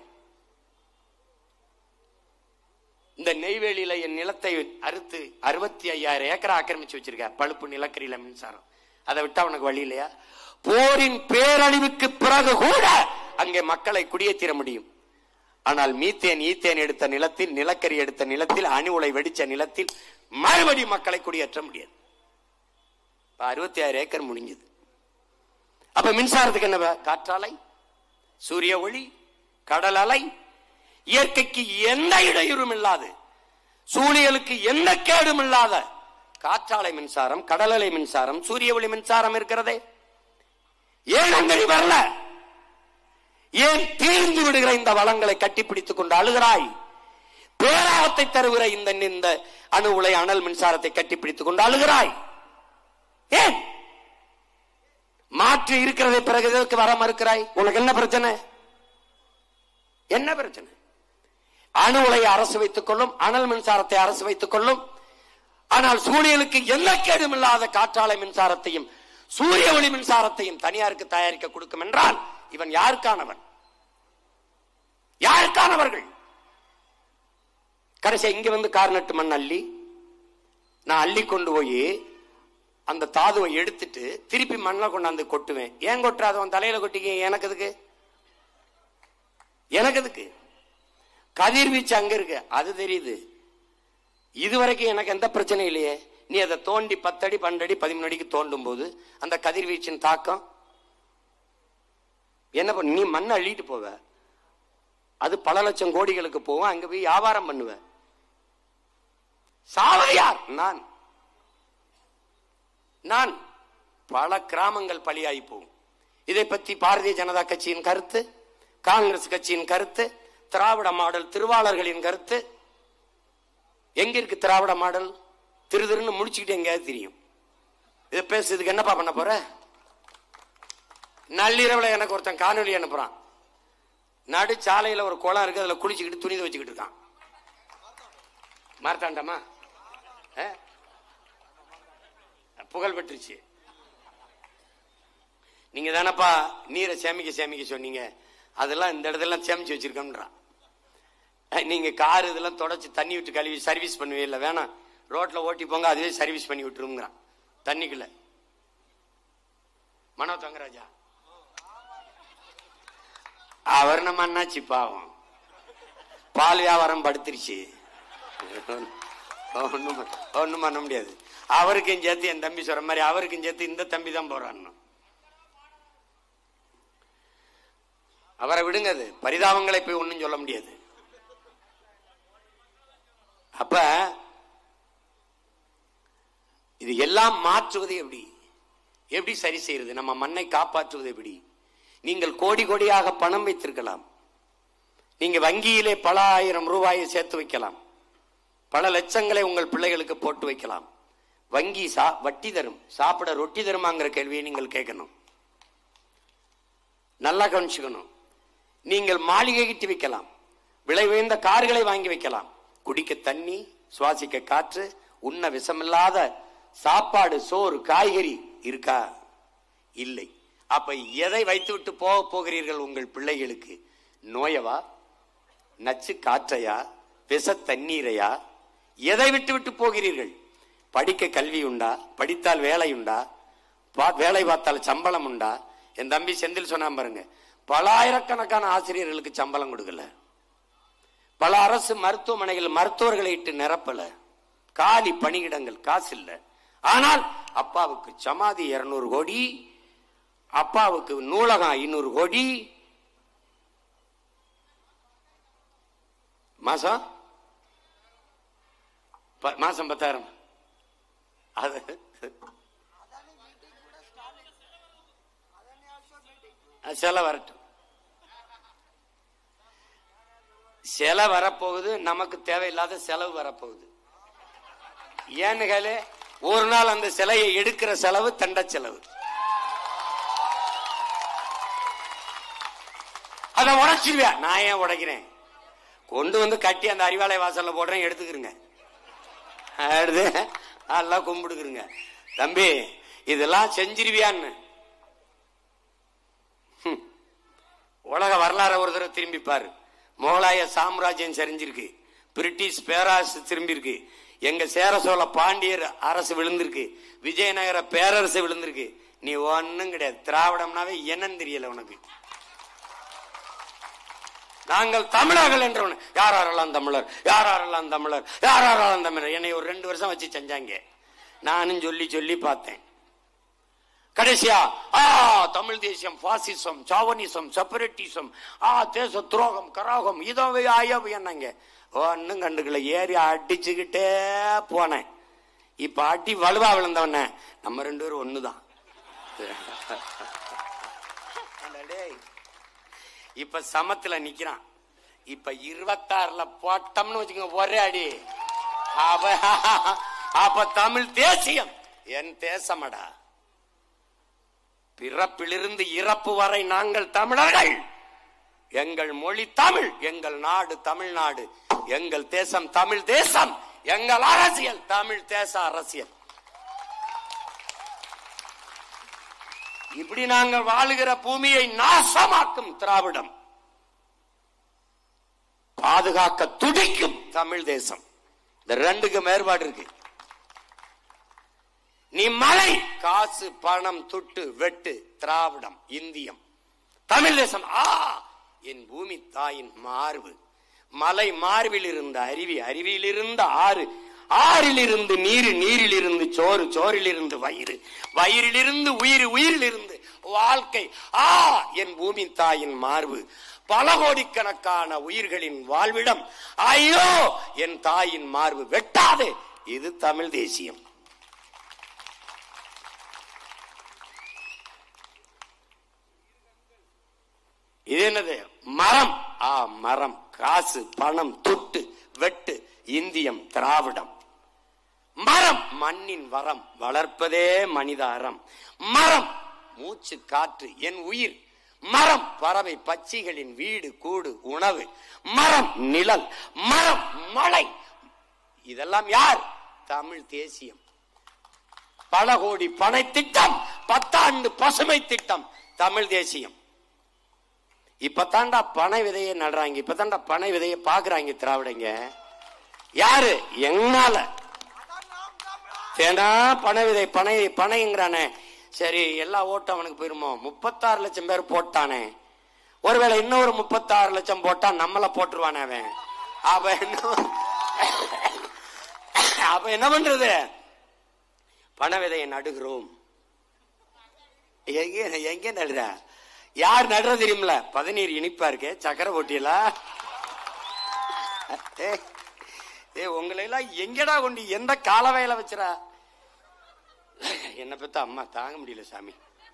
இந்த நெய்வேலியில என் நிலத்தை அறுத்து 65,000 ஏக்கரை ஆக்கிரமிச்சு வச்சிருக்க. பழுப்பு நிலக்கரியில மின்சாரம். அதை விட்டா உனக்கு வழி இல்லையா? போரின் பேரழிவுக்கு பிறகு கூட அங்கே மக்களை குடியேற்றிட முடியும். ஆனால் மீத்தேன் ஈத்தேன் எடுத்த நிலத்தில், நிலக்கரி எடுத்த நிலத்தில், அணு உலை வெடிச்ச நிலத்தில் மறுபடி மக்களை குடியேற்ற முடியாது. 66 ஏக்கர் முடிஞ்சது. அப்ப மின்சாரத்துக்கு என்ன? காற்றாலை, சூரிய ஒளி, கடல் அலை, இயற்கைக்கு எந்த இடையூறும் இல்லாது, சூழியலுக்கு எந்த கேடும் இல்லாத காற்றாலை மின்சாரம், கடல் அலை மின்சாரம், சூரிய ஒளி மின்சாரம் இருக்கிறதே. ஏன் அங்கே வரல? ஏன் தீர்ந்து விடுகிற இந்த வளங்களை கட்டிப்பிடித்துக் கொண்டு அழுகிறாய்? பேராபத்தை தருகிற இந்த அணு உலை அனல் மின்சாரத்தை கட்டிப்பிடித்துக் கொண்டு அழுகிறாய் ஏன்? மாற்று இருக்கிறதை பிறகு எதற்கு வர மறுக்கிறாய்? உனக்கு என்ன பிரச்சனை? என்ன பிரச்சனை? அணு உலையை அரசு வைத்துக் கொள்ளும், அனல் மின்சாரத்தை அரசு வைத்துக் கொள்ளும். ஆனால் சூரியனுக்கு எந்த கேடும் இல்லாத காற்றாலை மின்சாரத்தையும் சூரிய ஒளி மின்சாரத்தையும் தனியாருக்கு தயாரிக்க கொடுக்கும் என்றால் இவன் யாருக்கானவன்? யாருக்கானவர்கள்? கடைசி இங்க வந்து கார்நட்டு மண் அள்ளி, நான் அள்ளி கொண்டு போய் அந்த தாதுவை எடுத்துட்டு திருப்பி மண்ணை கொண்டாந்து கொட்டுவேன். ஏன் கொட்டுறாதவன் தலையில கொட்டிக்க? எனக்கு எதுக்கு? எனக்கு எதுக்கு? கதிர்வீச்சு அங்க இருக்கு, அது தெரியுது. இதுவரைக்கும் எனக்கு எந்த பிரச்சனையும் இல்லையே. நீ அதை தோண்டி 10 அடி 12 அடி 13 அடிக்கு தோண்டும் போது அந்த கதிர்வீச்சின் தாக்கம் என்ன பண்ண? நீ மண்ணை அள்ளிட்டு போவ, அது பல லட்சம் கோடிகளுக்கு போவோம். அங்க போய் வியாபாரம் பண்ணுவ. சாவையார் நான் பல கிராமங்கள் பலியாகி போகும். இதை பற்றி பாரதிய ஜனதா கட்சியின் கருத்து, காங்கிரஸ் கட்சியின் கருத்து, திராவிட மாடல் திருவாளர்களின் கருத்து. எங்க இருக்கு திராவிட மாடல்? திருன்னு முடிச்சுக்கிட்டு எங்கேயாவது தெரியும். இதை பேசுறதுக்கு என்னப்பா பண்ண போற? நள்ளிரவுல எனக்கு ஒருத்தன் காணொலி அனுப்புறான். நடு சாலையில ஒரு குளம் இருக்கு, அதுல குளிச்சுக்கிட்டு துணி வச்சுக்கிட்டு இருக்கான். மார்த்தாண்டமா புகழ் பெற்றுச்சு. நீங்க தானப்பா நீரை சேமிக்க சொன்னீங்க, அதெல்லாம் இந்த இடத்துல சேமிச்சு வச்சிருக்கோம்ன்றான். நீங்க கார் இதெல்லாம் தொடச்சு தண்ணி விட்டு கழுவி சர்வீஸ் பண்ணுவே இல்லை, வேணாம் ரோட்ல ஓட்டி போங்க, அதுவே சர்வீஸ் பண்ணி விட்டுருங்கிறான் தண்ணிக்குள்ள. மனோ தங்கராஜா அவர் நம்ம அண்ணாச்சி பாவம், பால் வியாபாரம் படுத்துருச்சு, ஒண்ணும் பண்ண முடியாது. அவருக்கும் சேர்த்து என் தம்பி சொல்ற மாதிரி அவருக்கும் சேர்த்து இந்த தம்பி தான் போறான். அவரை விடுங்க, அது பரிதாபங்களை போய் ஒன்னும் சொல்ல முடியாது. அப்ப இது எல்லாம் மாற்றுவது எப்படி? எப்படி சரி செய்யறது? நம்ம மண்ணை காப்பாற்றுவது எப்படி? நீங்கள் கோடி கோடியாக பணம் வைத்திருக்கலாம், நீங்க வங்கியிலே பல ஆயிரம் ரூபாயை சேர்த்து வைக்கலாம், பல லட்சங்களை உங்கள் பிள்ளைகளுக்கு போட்டு வைக்கலாம். வங்கி வட்டி தரும், சாப்பிட ரொட்டி தருமாங்கிற கேள்வியை நீங்கள் கேட்கணும். நல்லா கவனிச்சுக்கணும். நீங்கள் மாளிகை கட்டி வைக்கலாம், விலை உயர்ந்த கார்களை வாங்கி வைக்கலாம், குடிக்க தண்ணி, சுவாசிக்க காற்று, உண்ண விஷமில்லாத சாப்பாடு, சோறு, காய்கறி இருக்கா? இல்லை. அப்ப எதை வைத்து விட்டு போகிறீர்கள் உங்கள் பிள்ளைகளுக்கு? நோயவா, நச்சு காற்றையா, விஷ தண்ணீரையா? எதை விட்டு விட்டு போகிறீர்கள்? படிக்க கல்வி உண்டா? படித்தால் வேலை உண்டா? வேலை பார்த்தால் சம்பளம் உண்டா? என் தம்பி செந்தில் சொன்னா பாருங்க, பல ஆயிரக்கணக்கான ஆசிரியர்களுக்கு சம்பளம் கொடுக்கல, பல அரசு மருத்துவமனைகள் மருத்துவர்களை இட்டு நிரப்பல, காலி பணியிடங்கள், காசு இல்ல. ஆனால் அப்பாவுக்கு சமாதி 200 கோடி, அப்பாவுக்கு நூலகம் 500 கோடி, மாசம் 10,000. அது செலவு வரட்டும், செலவு வரப்போகுது. நமக்கு தேவையில்லாத செலவு வரப்போகுது. ஏன்னு கேளு, ஒரு நாள் அந்த சிலையை எடுக்கிற செலவு தண்ட செலவு. அதை உடைச்சிருவியா? நான் ஏன் உடைக்கிறேன்? கொண்டு வந்து கட்டி அந்த அறிவாலய வாசல்ல போடுறேன், எடுத்துக்கிறேங்க, அதெல்லாம் கும்பிடுக்குறங்க. தம்பி இதெல்லாம் செஞ்சிருவியான்னு உலக வரலாறு ஒரு தடவை திரும்பி பாரு. முகலாய சாம்ராஜ்யம் சரிஞ்சிருக்கு, பிரிட்டிஷ் பேரரசு திரும்பி இருக்கு, எங்க சேர சோழ பாண்டியர் அரசு விழுந்திருக்கு, விஜயநகர பேரரசு விழுந்திருக்கு. நீ ஒன்னும் கிடையாது. திராவிடம்னாவே என்னன்னு தெரியல உனக்கு. நாங்கள் தமிழர்கள் என்றவன், யாரெல்லாம் தமிழர், யாரெல்லாம் தமிழர், யாரெல்லாம் தமிழர். என்னை ஒரு 2 வருஷம் வச்சு செஞ்சாங்க. நானும் சொல்லி சொல்லி பார்த்தேன். கடைசியா தமிழ் தேசியம், பாசிசம், சாவனிசம், செப்பரேட்டிசம், தேச துரோகம், கராகம், இதவை ஆயவை என்னங்க ஒன்னும் கண்டுக்கல. ஏறி அடிச்சுக்கிட்டே போனேன். இப்ப அடி வலுவா விழுந்தவன நம்ம 2 பேரும் ஒண்ணுதான். இப்ப சமத்துல நிக்கிறான். இப்ப 26ல போட்டோம்னு வச்சுக்கோங்க ஒரே அடி. அப்ப தமிழ் தேசியம் என் தேசமடா. பிறப்பிலிருந்து இறப்பு வரை நாங்கள் தமிழர்கள். எங்கள் மொழி தமிழ், எங்கள் நாடு தமிழ்நாடு, எங்கள் தேசம் தமிழ் தேசம், எங்கள் அரசியல் தமிழ் தேச அரசியல். இப்படி நாங்கள் வாழுகிற பூமியை நாசமாக்கும் திராவிடம், பாதுகாக்க துடிக்கும் தமிழ் தேசம். இந்த 2க்கு மேற்பாடு இருக்கு. நீ மலை, காசு, பணம், துட்டு, வெட்டு, திராவிடம், இந்தியம், தமிழ் தேசம். என் பூமி தாயின் மார்பு, மலை மார்பில் இருந்த அருவி, அருவியில் இருந்த ஆறு, ஆறில் இருந்து நீர், நீரில் இருந்து சோறு, சோறில் இருந்து வயிறு, வயிறில் இருந்து உயிர், உயிரில் இருந்து வாழ்க்கை. என் பூமி தாயின் மார்பு, பல கோடிக்கணக்கான உயிர்களின் வாழ்விடம். ஐயோ என் தாயின் மார்பு வெட்டாதே. இது தமிழ் தேசியம். இது என்னது? மரம். மரம், காசு, பணம், துட்டு, வெட்டு, இந்தியம், திராவிடம். மரம் மண்ணின் வரம், வளர்ப்பதே மனித அறம். மரம் மூச்சு காற்று, என் உயிர். மரம் பறவை பட்சிகளின் வீடு கூடு உணவு. மரம் நிழல், மரம் மழை. இதெல்லாம் யார்? தமிழ் தேசியம். பல கோடி பனை திட்டம், 10 ஆண்டு பசுமை திட்டம், தமிழ் தேசியம். இப்பதாண்டா பனை விதையை நடுறாங்க, இப்பதாண்டா பனை விதையை பாக்குறாங்க திராவிடங்க. யாரு? என்னால தேனா பனை விதை, பனை பனைங்கிறானே. சரி, எல்லா ஓட்டும் அவனுக்கு போயிருமோ? 36 லட்சம் பேர் போட்டானே. ஒருவேளை இன்னொரு 36 லட்சம் போட்டா நம்மள போட்டுருவானே அவன். அப்ப என்ன பண்றது? பனை விதையை நடுகிறோம். எங்க நடுற? யார் நடுற தெரியுமில? பதநீர் இனிப்பா இருக்கு, சக்கரை போட்டியல. உங்களை எல்லாம் எங்கடா கொண்டு எந்த காலவையில வச்சுறா? என்ன பத்த அம்மா தாங்க முடியல சாமி.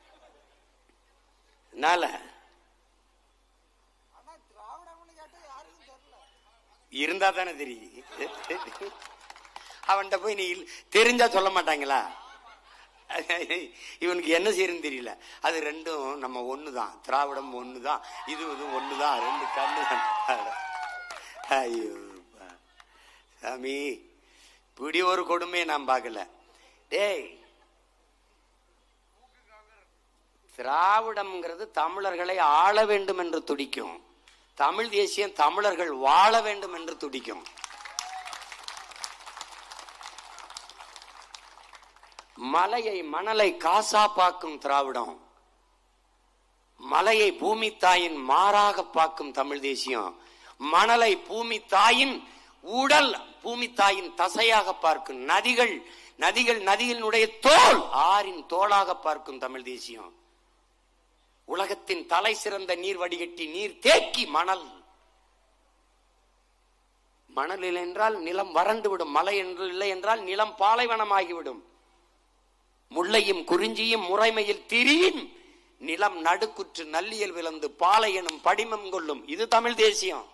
இருந்தா தானே தெரியும். அவன்கிட்ட போய் நீ தெரிஞ்சா சொல்ல மாட்டாங்களா? இவனுக்கு என்ன செய்யறன்னு தெரியல. அது 2ம் நம்ம ஒண்ணுதான், திராவிடம் ஒண்ணுதான், இது ஒண்ணுதான், 2 கண்ணு. ஐயோ சாமி, இப்படி ஒரு கொடுமையை நான் பார்க்கல. டேய், திராவிடம்ங்கிறது தமிழர்களை ஆள வேண்டும் என்று துடிக்கும். தமிழ் தேசியம் தமிழர்கள் வாழ வேண்டும் என்று துடிக்கும். மலையை மணலை காசா பார்க்கும் திராவிடம், மலையை பூமி தாயின் மாறாக பார்க்கும் தமிழ் தேசியம். மணலை பூமி தாயின் உடல், பூமி தாயின் தசையாக பார்க்கும். நதிகள் நதிகளினுடைய தோல், ஆறின் தோளாக பார்க்கும் தமிழ் தேசியம். உலகத்தின் தலை சிறந்த நீர் வடிகட்டி நீர் தேக்கி மணல். மணல் இல்லை என்றால் நிலம் வறண்டு விடும், மலை என்று இல்லை என்றால் நிலம் பாலைவனமாகிவிடும். முல்லையும் குறிஞ்சியும் முறைமையில் திரியின் நிலம் நடுக்குற்று நல்லியல் விளந்து பாலை எனும் படிமம் கொள்ளும். இது தமிழ் தேசியம்.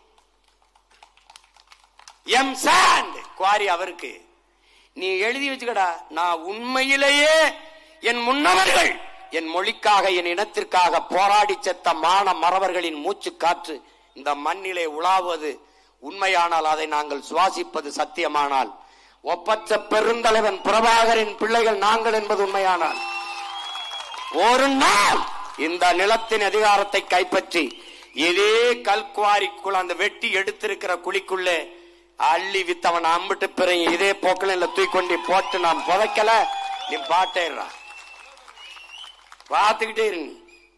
எம் சாண்ட் குவாரி அவருக்கு. நீ எழுதி வச்சுக்கடா, நான் உண்மையிலேயே என் முன்னவர்கள் என் மொழிக்காக என் இனத்திற்காக போராடி செத்த மான மறவர்களின் மூச்சு காற்று இந்த மண்ணிலே உலாவது உண்மையானால், அதை நாங்கள் சுவாசிப்பது சத்தியமானால், ஒப்பற்ற பெருந்தலைவன் பிரபாகரின் பிள்ளைகள் நாங்கள் என்பது உண்மையானால், ஒரு நாள் இந்த நிலத்தின் அதிகாரத்தை கைப்பற்றி இதே கல்குவாரிக்குள் அந்த வெட்டி எடுத்திருக்கிற குழிக்குள்ளே அள்ளி வித்தவன் அம்பிட்டு பிறகு இதே போக்கில் தூக்கொண்டி போட்டு நாம் புதைக்கல. நீ பாட்டேறா, பார்த்துக்கிட்டே இருங்க.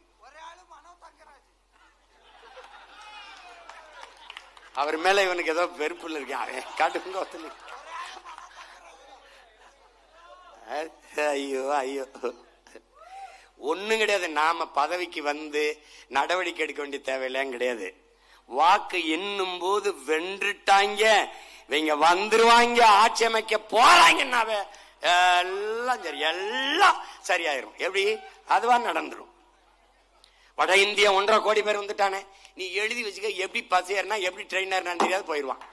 அவர் மேல இவனுக்கு ஏதோ வெறுப்புல இருக்கு. காட்டுங்க. ஐயோ ஐயோ, ஒண்ணும் கிடையாது. நாம பதவிக்கு வந்து நடவடிக்கை எடுக்க வேண்டிய தேவையில்லாம் கிடையாது. வாக்கு எண்ணும் போது வென்றுட்டாங்க, இவங்க வந்துருவாங்க, ஆட்சி அமைக்க போறாங்கன்னாவே எல்லாம் சரி, எல்லாம் சரியாயிரும். எப்படி? அதுவா நடந்துரும். வட இந்தியா 1.5 கோடி பேர் வந்துட்டானே, நீ எழுதி வச்சுக்க. எப்படி பஸ் ஏறினா எப்படி ட்ரெயின் ஏறினா தெரியாது, போயிடுவான்.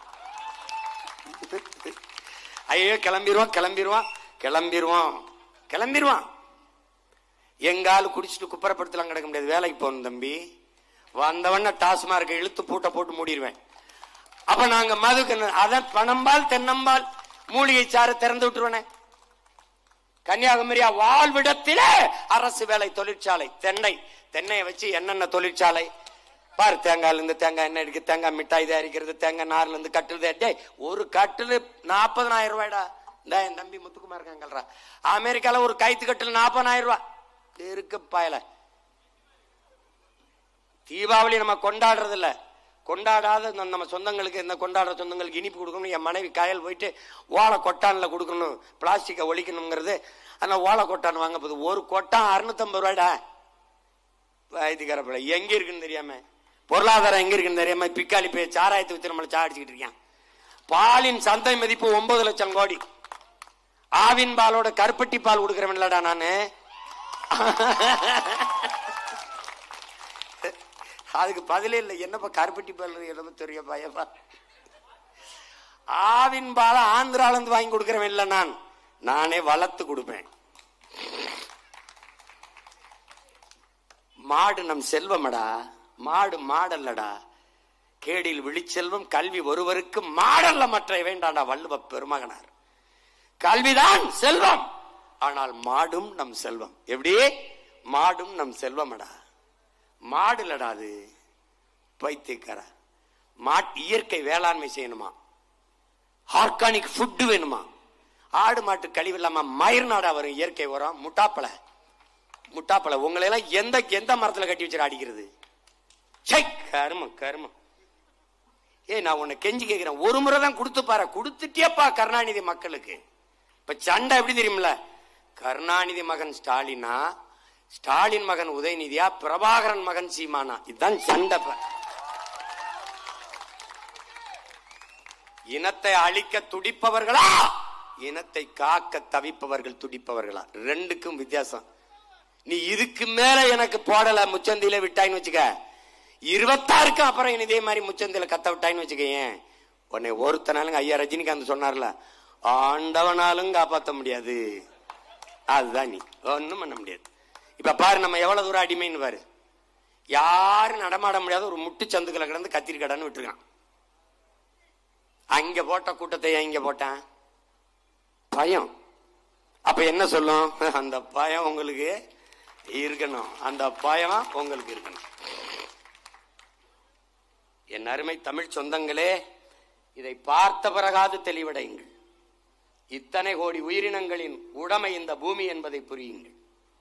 ஐயோ கிளம்பிடுவான் கிளம்பிடுவான் கிளம்பிடுவான் கிளம்பிடுவான். எங்காலும் குடிச்சிட்டு குப்பரப்படுத்தலாம் கிடக்க முடியாது. வேலைக்கு போகணும் தம்பி. வந்தவன டாஸ்மார்க் இழுத்து பூட்டை போட்டு மூடிடுவேன். அப்ப நாங்க மதுக்கு அதான் பணம்பால் தென்னம்பால் மூலிகை சாறு திறந்து விட்டுருவேன். கன்னியாகுமரியா வாழ்விடத்திலே அரசு வேலை தொழிற்சாலை தென்னையை வச்சு என்னென்ன தொழிற்சாலை பாரு. தேங்காயில இருந்து தேங்காய் எண்ணெய் எடுக்க, தேங்காய் மிட்டாய் தயாரிக்கிறது, தேங்காய் நார்ல இருந்து கட்டுறது. ஒரு கட்டுல 40,000 ரூபாய்டா. என் தம்பி முத்துக்குமார் இருக்காங்கல்றா, அமெரிக்கால ஒரு கைத்து கட்டுல 40,000 ரூபாய் இருக்கு பாயல. தீபாவளி நம்ம கொண்டாடுறது இல்ல, கொண்டாடாத நம்ம சொந்தங்களுக்கு, இந்த கொண்டாடுற சொந்தங்களுக்கு இனிப்பு கொடுக்கணும். என் மனைவி காயல் போயிட்டு ஓலை கொட்டான்ல கொடுக்கணும், பிளாஸ்டிக்கை ஒழிக்கணுங்கிறது. ஆனா ஓலை கொட்டான் வாங்க போகுது. ஒரு கொட்டான் 650 ரூபாய்டா. வயதுக்காரப்பட எங்க இருக்குன்னு தெரியாம, பொருளாதாரம் எங்க இருக்குன்னு தெரியாம பிக்காளி போய் சாராயத்தை வச்சு நம்மளை சாடிச்சுக்கிட்டு இருக்கான். பாலின் சந்தை மதிப்பு 9 லட்சம் கோடி. ஆவின் பாலோட கருப்பட்டி பால் கொடுக்கறவன்லடா நானு. அதுக்கு பதிலே இல்லை. என்னப்பா கருப்பட்டி பால் என்னமோ தெரிய பயப்பா. ஆவின் பால ஆந்திரால இருந்து வாங்கி கொடுக்கறவன் இல்ல, நானே வளர்த்து கொடுப்பேன். மாடு நம் செல்வமடா, மாடு மாடல்லடா. கேடில் விழிச்செல்வம் கல்வி ஒருவருக்கு மாடல்ல மற்ற வேண்டாண்டா வள்ளுவ பெருமகனார். கல்விதான் செல்வம், ஆனால் மாடும் நம் செல்வம். எப்படி? மாடும் நம் செல்வமடா. மாடுலடா அது பைத்தியக்கார. இயற்கை வேளாண்மை செய்யணுமா, ஆர்கானிக் ஃபுட் வேணுமா, ஆடு மாட்டு கழிவு இல்லாம மயிர் நாடா வரும் இயற்கை உரம். முட்டாப்பழ உங்களை எல்லாம் எந்த மரத்துல கட்டி வச்சு அடிக்கிறது? கருமம் கருமம். நான் உன்னை கெஞ்சி கேட்கிறேன், ஒரு முறை தான் கொடுத்து பாரு. கொடுத்துட்டேப்பா கருணாநிதி மக்களுக்கு. இப்ப சண்டை எப்படி தெரியுமில்ல? கருணாநிதி மகன் ஸ்டாலினா, ஸ்டாலின் மகன் உதயநிதியா, பிரபாகரன் மகன் சீமானா? இதுதான் சண்டை. இனத்தை அழிக்க துடிப்பவர்களா, இனத்தை காக்க தவிப்பவர்கள் துடிப்பவர்களா? ரெண்டுக்கும் வித்தியாசம். நீ இதுக்கு மேல எனக்கு போடல முச்சந்தியில விட்டாயின்னு வச்சுக்க, 26க்கு அப்புறம் இதே மாதிரி முச்சந்தில கத்த விட்டாயின்னு வச்சுக்க, உன்னை ஒருத்தனாலும் ஐயா ரஜினிகாந்த் சொன்னார்ல, ஆண்டவனாலும் காப்பாற்ற முடியாது. அதுதான் நீ ஒன்னும் பண்ண முடியாது. இப்ப பாரு நம்ம எவ்வளவு தூரம் அடிமைன்னு பாரு. யாரும் நடமாட முடியாத ஒரு முட்டு சந்துக்களை கிடந்து கத்திரிக்கடான்னு விட்டுருக்கான். அங்க போட்ட கூட்டத்தை இங்க போட்டான் பயம். அப்ப என்ன சொல்லும்? அந்த பயம் உங்களுக்கு இருக்கணும், அந்த பயம் உங்களுக்கு இருக்கணும். என் அருமை தமிழ் சொந்தங்களே, இதை பார்த்த பிறகாது தெளிவடையுங்கள். இத்தனை கோடி உயிரினங்களின் உடைமை இந்த பூமி என்பதை புரியுங்கள்.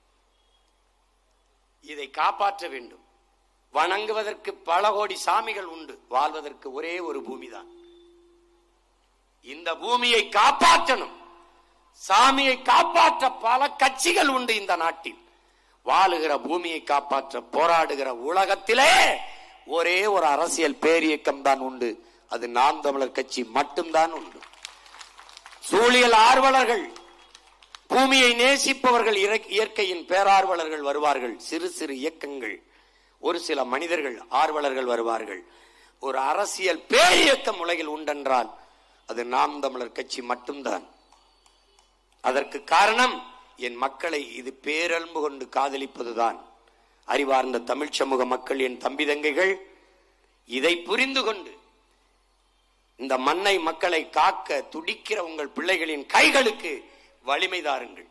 இதை காப்பாற்ற வேண்டும். வணங்குவதற்கு பல கோடி சாமிகள் உண்டு, வாழ்வதற்கு ஒரே ஒரு பூமிதான். இந்த பூமியை காப்பாற்றணும். சாமியை காப்பாற்ற பல கட்சிகள் உண்டு இந்த நாட்டில். வாழுகிற பூமியை காப்பாற்ற போராடுகிற உலகத்திலே ஒரே ஒரு அரசியல் பேரியக்கம் தான் உண்டு, அது நாம் தமிழர் கட்சி மட்டும்தான் உண்டு. சூழியல் ஆர்வலர்கள், பூமியை நேசிப்பவர்கள், இயற்கையின் பேரார்வலர்கள் வருவார்கள். சிறு சிறு இயக்கங்கள், ஒரு சில மனிதர்கள் ஆர்வலர்கள் வருவார்கள். ஒரு அரசியல் பேரியக்கம் உலகில் உண்டென்றால் அது நாம் தமிழர் கட்சி மட்டும்தான். அதற்கு காரணம் என் மக்களை இது பேரன்பு கொண்டு காதலிப்பதுதான். அறிவார்ந்த தமிழ் சமூக மக்கள், என் தம்பி தங்கைகள், இதை புரிந்து கொண்டு இந்த மண்ணை மக்களை காக்க துடிக்கிற உங்கள் பிள்ளைகளின் கைகளுக்கு வலிமை தாருங்கள்.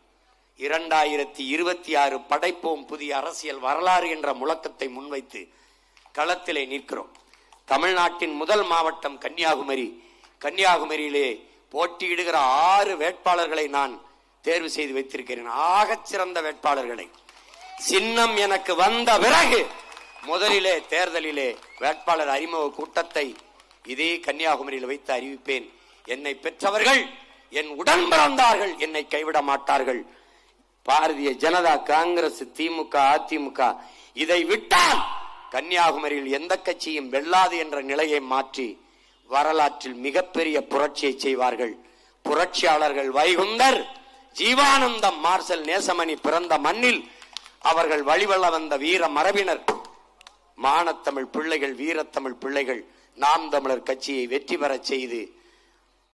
2026 படைப்போம் புதிய அரசியல் வரலாறு என்ற முழக்கத்தை முன்வைத்து களத்திலே நிற்கிறோம். தமிழ்நாட்டின் முதல் மாவட்டம் கன்னியாகுமரி. கன்னியாகுமரியிலே போட்டியிடுகிற 6 வேட்பாளர்களை நான் தேர்வு செய்து வைத்திருக்கிறேன். ஆகச் சிறந்த வேட்பாளர்களை. சின்னம் எனக்கு வந்த பிறகு முதலிலே தேர்தலிலே வேட்பாளர் அறிமுக கூட்டத்தை இதே கன்னியாகுமரியில் வைத்து அறிவிப்பேன். என்னை பெற்றவர்கள் என் உடன் பிறந்தார்கள், என்னை கைவிட மாட்டார்கள். பாரதிய ஜனதா, காங்கிரஸ், திமுக, அதிமுக இதை விட்டால் கன்னியாகுமரியில் எந்த கட்சியும் வெல்லாது என்ற நிலையை மாற்றி வரலாற்றில் மிகப்பெரிய புரட்சியை செய்வார்கள். புரட்சியாளர்கள் வைகுந்தர், ஜீவானந்தம், மார்சல் நேசமணி பிறந்த மண்ணில் அவர்கள் வழிவள்ள வந்த வீர மரபினர், மானத்தமிழ் பிள்ளைகள், வீரத்தமிழ் பிள்ளைகள் நாம் தமிழர் கட்சியை வெற்றி பெறச் செய்து